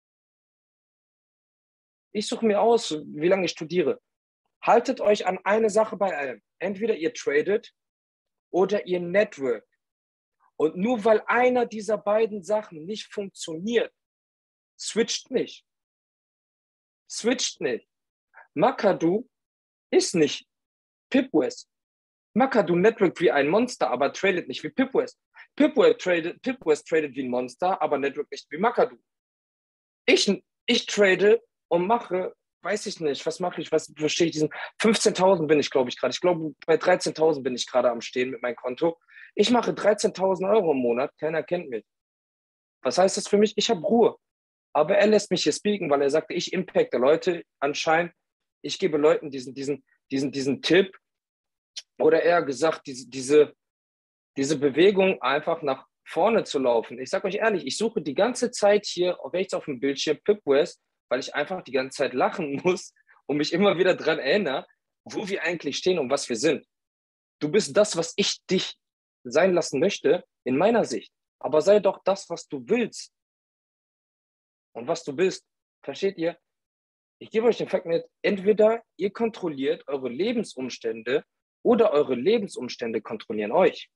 Ich suche mir aus, wie lange ich studiere. Haltet euch an eine Sache bei allem. Entweder ihr tradet oder ihr network. Und nur weil einer dieser beiden Sachen nicht funktioniert, switcht nicht. Switcht nicht. Makadu ist nicht Pipwest. Makadu network wie ein Monster, aber tradet nicht wie Pipwest. Pipwest tradet, Pipwest tradet wie ein Monster, aber network nicht wie Makadu. Ich, ich trade und mache, weiß ich nicht, was mache ich, was verstehe ich diesen, fünfzehntausend bin ich, glaube ich, gerade. Ich glaube, bei dreizehntausend bin ich gerade am Stehen mit meinem Konto. Ich mache dreizehntausend Euro im Monat, keiner kennt mich. Was heißt das für mich? Ich habe Ruhe. Aber er lässt mich hier speaken, weil er sagte, ich impacte Leute anscheinend. Ich gebe Leuten diesen, diesen, diesen, diesen Tipp oder eher gesagt, diese, diese, diese Bewegung einfach nach vorne zu laufen. Ich sage euch ehrlich, ich suche die ganze Zeit hier rechts auf dem Bildschirm Pipwest, weil ich einfach die ganze Zeit lachen muss und mich immer wieder daran erinnere, wo wir eigentlich stehen und was wir sind. Du bist das, was ich dich sein lassen möchte, in meiner Sicht. Aber sei doch das, was du willst und was du bist. Versteht ihr? Ich gebe euch den Fakt mit, entweder ihr kontrolliert eure Lebensumstände oder eure Lebensumstände kontrollieren euch.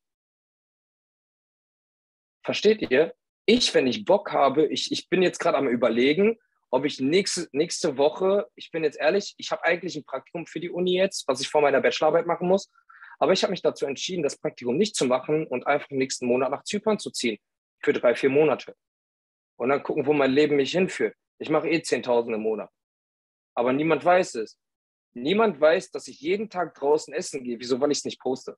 Versteht ihr? Ich, wenn ich Bock habe, ich, ich bin jetzt gerade am Überlegen, ob ich nächste, nächste Woche, ich bin jetzt ehrlich, ich habe eigentlich ein Praktikum für die Uni jetzt, was ich vor meiner Bachelorarbeit machen muss, aber ich habe mich dazu entschieden, das Praktikum nicht zu machen und einfach nächsten Monat nach Zypern zu ziehen, für drei, vier Monate. Und dann gucken, wo mein Leben mich hinführt. Ich mache eh zehntausend im Monat. Aber niemand weiß es. Niemand weiß, dass ich jeden Tag draußen essen gehe. Wieso? Weil ich es nicht poste.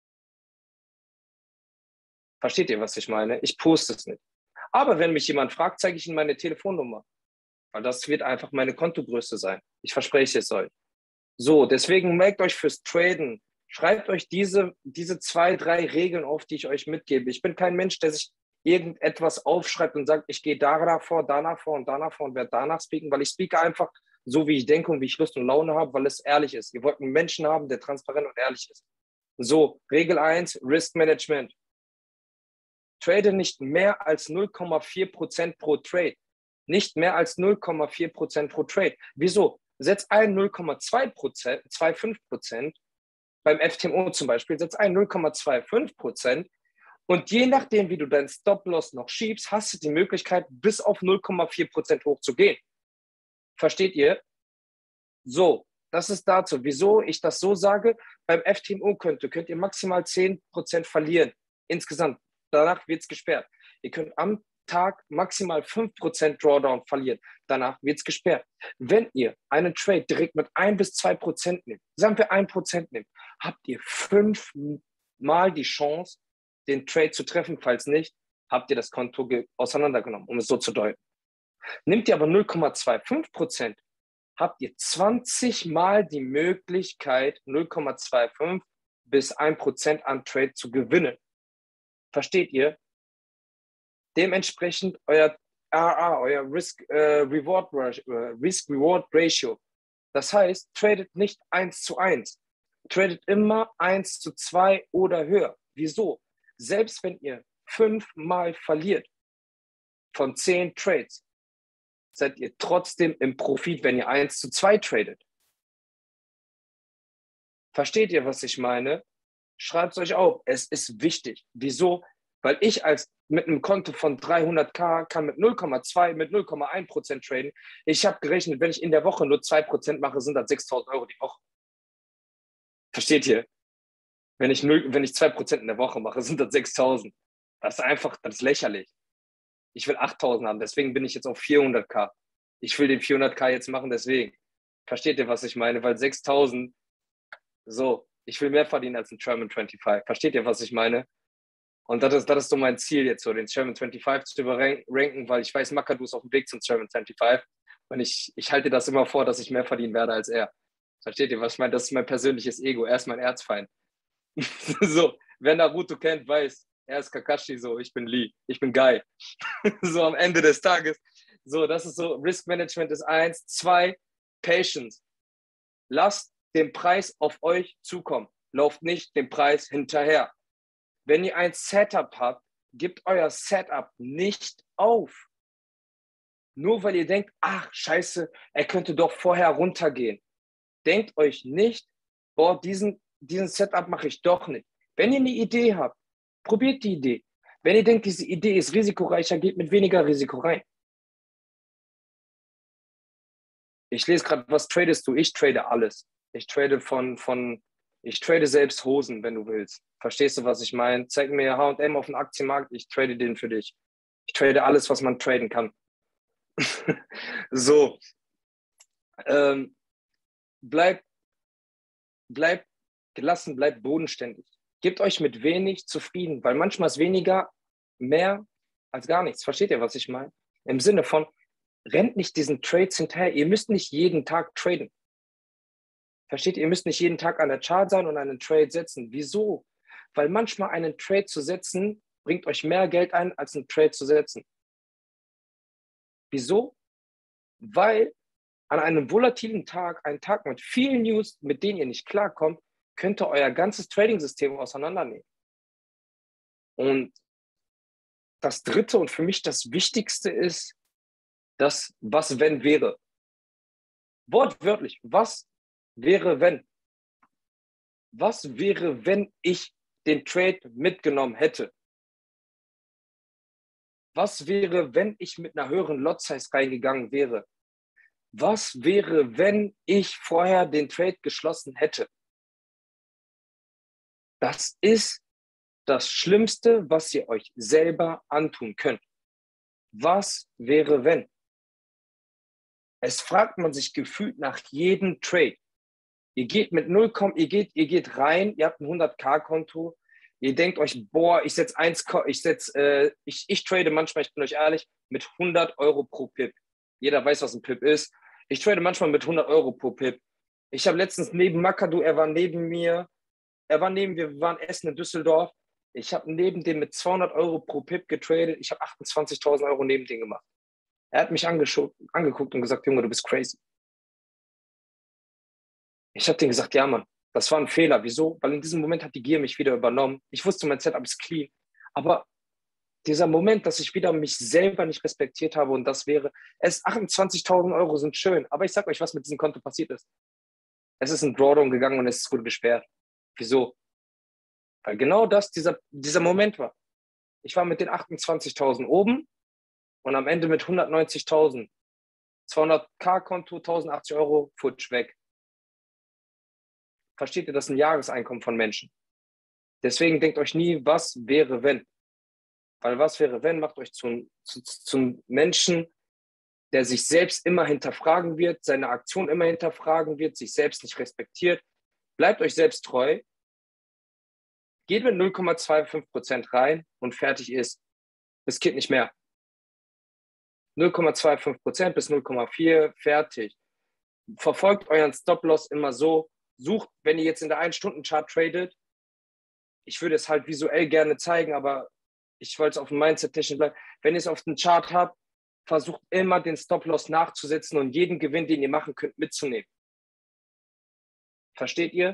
Versteht ihr, was ich meine? Ich poste es nicht. Aber wenn mich jemand fragt, zeige ich ihm meine Telefonnummer. Weil das wird einfach meine Kontogröße sein. Ich verspreche es euch. So, deswegen merkt euch fürs Traden, Schreibt euch diese, diese zwei, drei Regeln auf, die ich euch mitgebe. Ich bin kein Mensch, der sich irgendetwas aufschreibt und sagt, ich gehe danach vor, danach vor und danach vor und werde danach speaken, weil ich speake einfach so, wie ich denke und wie ich Lust und Laune habe, weil es ehrlich ist. Ihr wollt einen Menschen haben, der transparent und ehrlich ist. So, Regel eins, Risk Management. Trade nicht mehr als null Komma vier Prozent pro Trade. Nicht mehr als null Komma vier Prozent pro Trade. Wieso? Setz ein null Komma zwei Prozent, fünfundzwanzig Prozent. Beim F T M O zum Beispiel, setz ein null Komma fünfundzwanzig Prozent und je nachdem, wie du deinen Stop-Loss noch schiebst, hast du die Möglichkeit, bis auf null Komma vier Prozent hochzugehen. Versteht ihr? So, das ist dazu. Wieso ich das so sage? Beim F T M O könnt, könnt ihr maximal zehn Prozent verlieren. Insgesamt. Danach wird es gesperrt. Ihr könnt am Tag maximal fünf Prozent Drawdown verlieren. Danach wird es gesperrt. Wenn ihr einen Trade direkt mit ein bis zwei Prozent nehmt, sagen wir ein Prozent nehmt, habt ihr fünfmal die Chance, den Trade zu treffen. Falls nicht, habt ihr das Konto auseinandergenommen, um es so zu deuten. Nehmt ihr aber null Komma fünfundzwanzig Prozent, habt ihr zwanzig Mal die Möglichkeit, null Komma fünfundzwanzig bis ein Prozent an Trade zu gewinnen. Versteht ihr? Dementsprechend euer R R, euer Risk-Reward äh, Risk Ratio. Das heißt, tradet nicht eins zu eins. Tradet immer eins zu zwei oder höher. Wieso? Selbst wenn ihr fünfmal verliert von zehn Trades, seid ihr trotzdem im Profit, wenn ihr eins zu zwei tradet. Versteht ihr, was ich meine? Schreibt es euch auf. Es ist wichtig. Wieso? Weil ich als mit einem Konto von dreihunderttausend kann mit null Komma zwei, mit null Komma eins Prozent traden. Ich habe gerechnet, wenn ich in der Woche nur zwei Prozent mache, sind das sechstausend Euro die Woche. Versteht ihr? Wenn ich, null, wenn ich zwei Prozent in der Woche mache, sind das sechstausend. Das ist einfach, das ist lächerlich. Ich will achttausend haben, deswegen bin ich jetzt auf vierhunderttausend. Ich will den vierhunderttausend jetzt machen, deswegen. Versteht ihr, was ich meine? Weil sechstausend, so, ich will mehr verdienen als ein Sherman fünfundzwanzig. Versteht ihr, was ich meine? Und das ist, das ist so mein Ziel jetzt, so den Sherman fünfundzwanzig zu überranken, weil ich weiß, McAdoo ist auf dem Weg zum Sherman fünfundzwanzig. Und ich, ich halte das immer vor, dass ich mehr verdienen werde als er. Versteht ihr, was ich meine? Das ist mein persönliches Ego. Er ist mein Erzfeind. So, wer Naruto kennt, weiß, er ist Kakashi, so, ich bin Lee, ich bin Guy. So am Ende des Tages. So, das ist so, Risk Management ist eins. Zwei, Patience. Lasst den Preis auf euch zukommen. Lauft nicht dem Preis hinterher. Wenn ihr ein Setup habt, gebt euer Setup nicht auf. Nur weil ihr denkt, ach, scheiße, er könnte doch vorher runtergehen. Denkt euch nicht, boah, diesen, diesen Setup mache ich doch nicht. Wenn ihr eine Idee habt, probiert die Idee. Wenn ihr denkt, diese Idee ist risikoreicher, geht mit weniger Risiko rein. Ich lese gerade, was tradest du? Ich trade alles. Ich trade von, von, ich trade selbst Hosen, wenn du willst. Verstehst du, was ich meine? Zeig mir H und M auf dem Aktienmarkt, ich trade den für dich. Ich trade alles, was man traden kann. So. Ähm, bleibt, bleibt gelassen, bleibt bodenständig. Gebt euch mit wenig zufrieden, weil manchmal ist weniger mehr als gar nichts. Versteht ihr, was ich meine? Im Sinne von, rennt nicht diesen Trades hinterher. Ihr müsst nicht jeden Tag traden. Versteht ihr? Ihr müsst nicht jeden Tag an der Chart sein und einen Trade setzen. Wieso? Weil manchmal einen Trade zu setzen, bringt euch mehr Geld ein, als einen Trade zu setzen. Wieso? Weil an einem volatilen Tag, ein Tag mit vielen News, mit denen ihr nicht klarkommt, könnt ihr euer ganzes Trading-System auseinandernehmen. Und das Dritte und für mich das Wichtigste ist, das was wenn wäre. Wortwörtlich, was wäre wenn? Was wäre, wenn ich den Trade mitgenommen hätte? Was wäre, wenn ich mit einer höheren Lot-Size reingegangen wäre? Was wäre, wenn ich vorher den Trade geschlossen hätte? Das ist das Schlimmste, was ihr euch selber antun könnt. Was wäre, wenn? Es fragt man sich gefühlt nach jedem Trade. Ihr geht mit null, ihr geht, ihr geht rein, ihr habt ein hundert-K-Konto, ihr denkt euch, boah, ich setze eins, ich setze, äh, ich, ich trade manchmal, ich bin euch ehrlich, mit hundert Euro pro Pip. Jeder weiß, was ein Pip ist. Ich trade manchmal mit hundert Euro pro Pip. Ich habe letztens neben McAdoo, er war neben mir, Er war neben mir, wir waren essen in Düsseldorf. Ich habe neben dem mit zweihundert Euro pro Pip getradet. Ich habe achtundzwanzigtausend Euro neben dem gemacht. Er hat mich angeguckt und gesagt, Junge, du bist crazy. Ich habe denen gesagt, ja, Mann, das war ein Fehler. Wieso? Weil in diesem Moment hat die Gier mich wieder übernommen. Ich wusste, mein Setup ist clean. Aber dieser Moment, dass ich wieder mich selber nicht respektiert habe und das wäre, es achtundzwanzigtausend Euro sind schön. Aber ich sag euch, was mit diesem Konto passiert ist. Es ist ein Drawdown gegangen und es wurde gesperrt. Wieso? Weil genau das dieser, dieser Moment war. Ich war mit den achtundzwanzigtausend oben und am Ende mit hundertneunzigtausend. zweihunderttausend Konto, tausendachtzig Euro, futsch weg. Versteht ihr, das ist ein Jahreseinkommen von Menschen. Deswegen denkt euch nie, was wäre, wenn. Weil was wäre, wenn, macht euch zum, zu, zum Menschen, der sich selbst immer hinterfragen wird, seine Aktion immer hinterfragen wird, sich selbst nicht respektiert. Bleibt euch selbst treu. Geht mit null Komma fünfundzwanzig Prozent rein und fertig ist. Es geht nicht mehr. null Komma fünfundzwanzig Prozent bis null Komma vier, fertig. Verfolgt euren Stop-Loss immer so. Sucht, wenn ihr jetzt in der ein-Stunden-Chart tradet, ich würde es halt visuell gerne zeigen, aber ich wollte es auf dem Mindset technisch bleiben. Wenn ihr es auf dem Chart habt, versucht immer den Stop-Loss nachzusetzen und jeden Gewinn, den ihr machen könnt, mitzunehmen. Versteht ihr?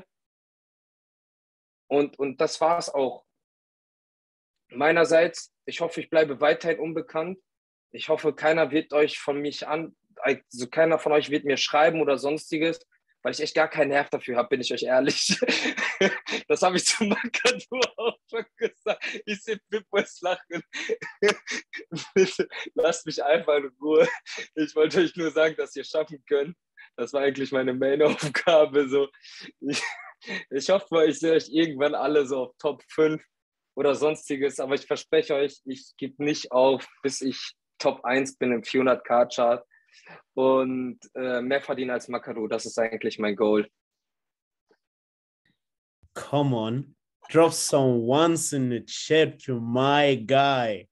Und, und das war es auch. Meinerseits, ich hoffe, ich bleibe weiterhin unbekannt. Ich hoffe, keiner wird euch von mich an, also keiner von euch wird mir schreiben oder sonstiges, weil ich echt gar keinen Nerv dafür habe, bin ich euch ehrlich. Das habe ich zu Makadu auch schon gesagt. Ich sehe Pippos lachen. Lasst mich einfach in Ruhe. Ich wollte euch nur sagen, dass ihr schaffen könnt. Das war eigentlich meine Main-Aufgabe. So. Ich, ich hoffe, ich sehe euch irgendwann alle so auf Top fünf oder sonstiges, aber ich verspreche euch, ich gebe nicht auf, bis ich Top eins bin im vierhundert-K-Chart. Und äh, mehr verdienen als Makadu, das ist eigentlich mein Goal. Come on, drop some ones in the chat to my guy.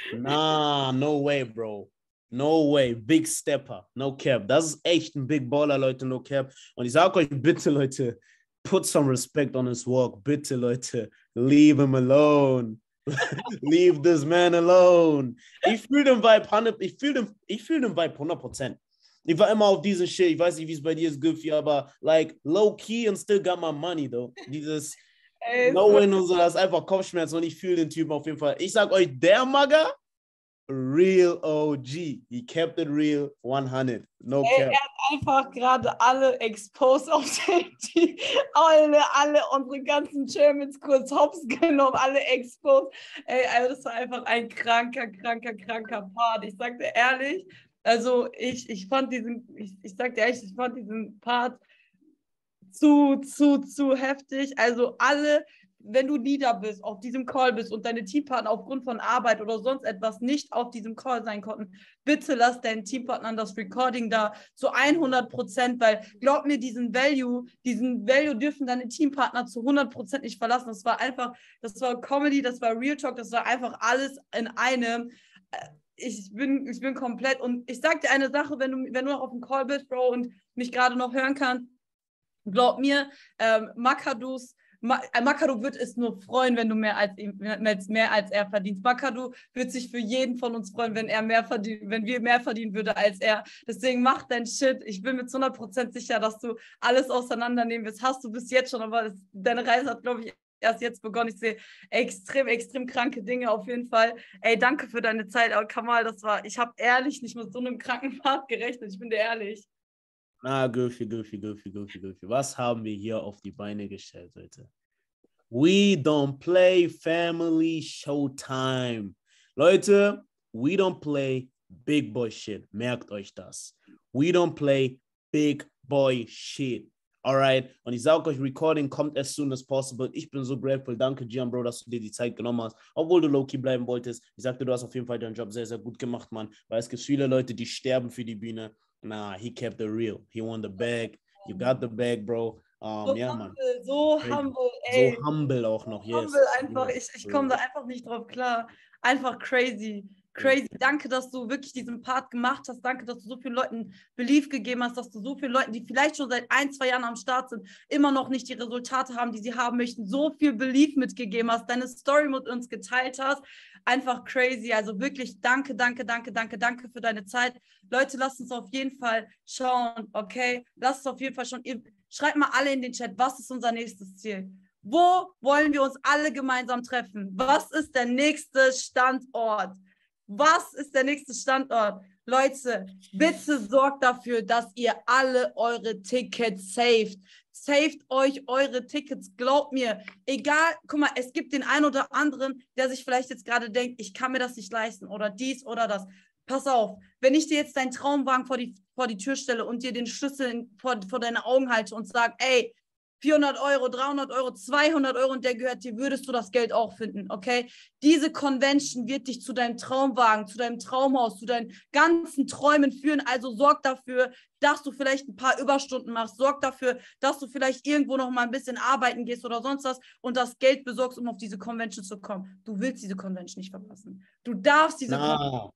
Nah, no way, bro. No way, big stepper, no cap. Das ist echt ein Big Baller, Leute, no cap. Und ich sage euch bitte, Leute, put some respect on his work. Bitte, Leute, leave him alone. Leave this man alone. Ich fühle den Vibe, ich fühle den, ich fühle den Vibe hundert Prozent. Ich war immer auf diesen Shit. Ich weiß nicht, wie es bei dir ist, Goofy, aber like low key and still got my money, though. Dieses No-Win und so, das ist einfach Kopfschmerz und ich fühle den Typen auf jeden Fall. Ich sag euch, der Magger, real O G. He kept it real hundert. No Ey, cap. er hat einfach gerade alle exposed auf den Team. Alle, alle unsere ganzen Germans kurz hops genommen, alle exposed. Ey, also das war einfach ein kranker, kranker, kranker Part. Ich sagte ehrlich, also ich, ich fand diesen, ich, ich sagte ehrlich, ich fand diesen Part zu, zu, zu heftig. Also alle, wenn du nieder bist, auf diesem Call bist und deine Teampartner aufgrund von Arbeit oder sonst etwas nicht auf diesem Call sein konnten, bitte lass deinen Teampartnern das Recording da zu hundert Prozent, weil glaub mir, diesen Value, diesen Value dürfen deine Teampartner zu hundert Prozent nicht verlassen. Das war einfach, das war Comedy, das war Real Talk, das war einfach alles in einem. Ich bin, ich bin komplett, und ich sag dir eine Sache, wenn du, wenn du noch auf dem Call bist, Bro, und mich gerade noch hören kannst, glaub mir, ähm, Makadus, Ma Makadu wird es nur freuen, wenn du mehr als, mehr als er verdienst. Makadu wird sich für jeden von uns freuen, wenn er mehr verdient, wenn wir mehr verdienen würde als er. Deswegen mach dein Shit. Ich bin mir zu hundert Prozent sicher, dass du alles auseinandernehmen wirst. Hast du bis jetzt schon, aber es, deine Reise hat, glaube ich, erst jetzt begonnen. Ich sehe extrem, extrem kranke Dinge auf jeden Fall. Ey, danke für deine Zeit. Aber Kamal, das war, ich habe ehrlich nicht mit so einem kranken Part gerechnet. Ich bin dir ehrlich. Na, Goofy, Goofy, Goofy, Goofy, Goofy. Was haben wir hier auf die Beine gestellt, Leute? We don't play family showtime. Leute, we don't play big boy shit. Merkt euch das. We don't play big boy shit. Alright? Und ich sage euch, Recording kommt as soon as possible. Ich bin so grateful. Danke, Gian, Bro, dass du dir die Zeit genommen hast. Obwohl du low-key bleiben wolltest. Ich sagte, du hast auf jeden Fall deinen Job sehr, sehr gut gemacht, Mann. Weil es gibt viele Leute, die sterben für die Bühne. Nah, he kept it real. He won the bag. You got the bag, bro. Um, so ja, humble, Mann. so humble, ey. So humble auch noch, yes. Humble einfach, ich, ich komme da einfach nicht drauf klar. Einfach crazy, crazy. Danke, dass du wirklich diesen Part gemacht hast. Danke, dass du so vielen Leuten Belief gegeben hast, dass du so vielen Leuten, die vielleicht schon seit ein, zwei Jahren am Start sind, immer noch nicht die Resultate haben, die sie haben möchten, so viel Belief mitgegeben hast, deine Story mit uns geteilt hast. Einfach crazy. Also wirklich danke, danke, danke, danke, danke für deine Zeit. Leute, lasst uns auf jeden Fall schauen, okay? Lasst uns auf jeden Fall schon, ihr, schreibt mal alle in den Chat, was ist unser nächstes Ziel? Wo wollen wir uns alle gemeinsam treffen? Was ist der nächste Standort? Was ist der nächste Standort? Leute, bitte sorgt dafür, dass ihr alle eure Tickets saved. Saved euch eure Tickets, glaubt mir. Egal, guck mal, es gibt den einen oder anderen, der sich vielleicht jetzt gerade denkt, ich kann mir das nicht leisten oder dies oder das. Pass auf, wenn ich dir jetzt deinen Traumwagen vor die, vor die Tür stelle und dir den Schlüssel vor, vor deine Augen halte und sage, ey, vierhundert Euro, dreihundert Euro, zweihundert Euro und der gehört dir, würdest du das Geld auch finden, okay? Diese Convention wird dich zu deinem Traumwagen, zu deinem Traumhaus, zu deinen ganzen Träumen führen. Also sorg dafür, dass du vielleicht ein paar Überstunden machst. Sorg dafür, dass du vielleicht irgendwo noch mal ein bisschen arbeiten gehst oder sonst was und das Geld besorgst, um auf diese Convention zu kommen. Du willst diese Convention nicht verpassen. Du darfst diese Na. Convention.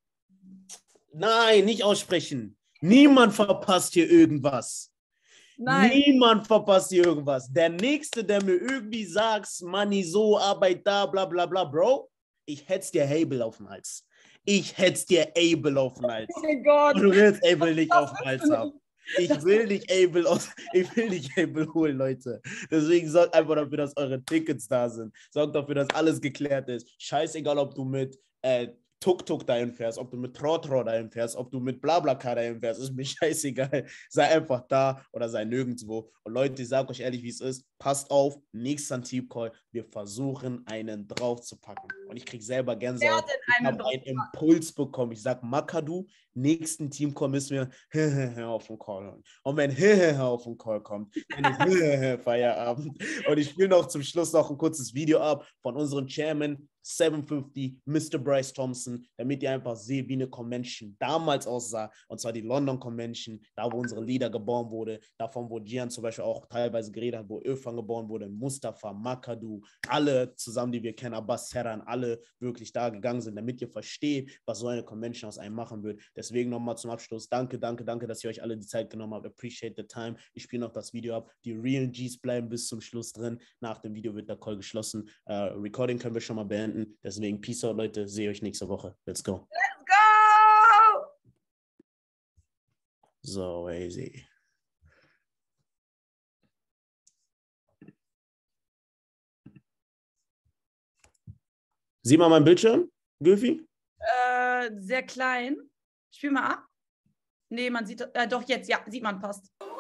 Nein, nicht aussprechen. Niemand verpasst hier irgendwas. Nein. Niemand verpasst hier irgendwas. Der Nächste, der mir irgendwie sagt, Money so, Arbeit da, bla bla bla, Bro, ich hetz dir Abel auf den Hals. Ich hetz dir Abel auf den Hals. Oh mein Gott. Und du willst Abel nicht auf den Hals haben. Ich will nicht Abel aus, ich will nicht Abel holen, Leute. Deswegen sorgt einfach dafür, dass eure Tickets da sind. Sorgt dafür, dass alles geklärt ist. Scheißegal, ob du mit äh, Tuk-Tuk dahin fährst, ob du mit Trotro dahin fährst, ob du mit Blablacar dahin fährst, ist mir scheißegal. Sei einfach da oder sei nirgendwo. Und Leute, ich sage euch ehrlich, wie es ist. Passt auf, nächster Team-Call. Wir versuchen, einen draufzupacken. Und ich kriege selber Gänsehaut. Ich habe einen Impuls bekommen. Ich sage, Makadu, nächsten Team-Call müssen wir auf den Call hören. Und wenn auf den Call kommt, dann ist Feierabend. Und ich spiele noch zum Schluss noch ein kurzes Video ab von unserem Chairman, sieben fünfzig, Mister Bryce Thompson, damit ihr einfach seht, wie eine Convention damals aussah, und zwar die London Convention, da wo unsere Leader geboren wurde, davon wo Gian zum Beispiel auch teilweise geredet hat, wo Irfan geboren wurde, Mustafa, Makadu, alle zusammen, die wir kennen, Abbas Serran, alle wirklich da gegangen sind, damit ihr versteht, was so eine Convention aus einem machen wird. Deswegen nochmal zum Abschluss, danke, danke, danke, dass ihr euch alle die Zeit genommen habt, appreciate the time. Ich spiele noch das Video ab, die Real Gs bleiben bis zum Schluss drin, nach dem Video wird der Call geschlossen, uh, Recording können wir schon mal beenden. Deswegen Peace out, Leute. Sehe euch nächste Woche. Let's go. Let's go! So easy. Sieh mal mein Bildschirm, Gülfi? Äh, sehr klein. Spiel mal ab. Nee, man sieht, äh, doch jetzt, ja, sieht man, passt.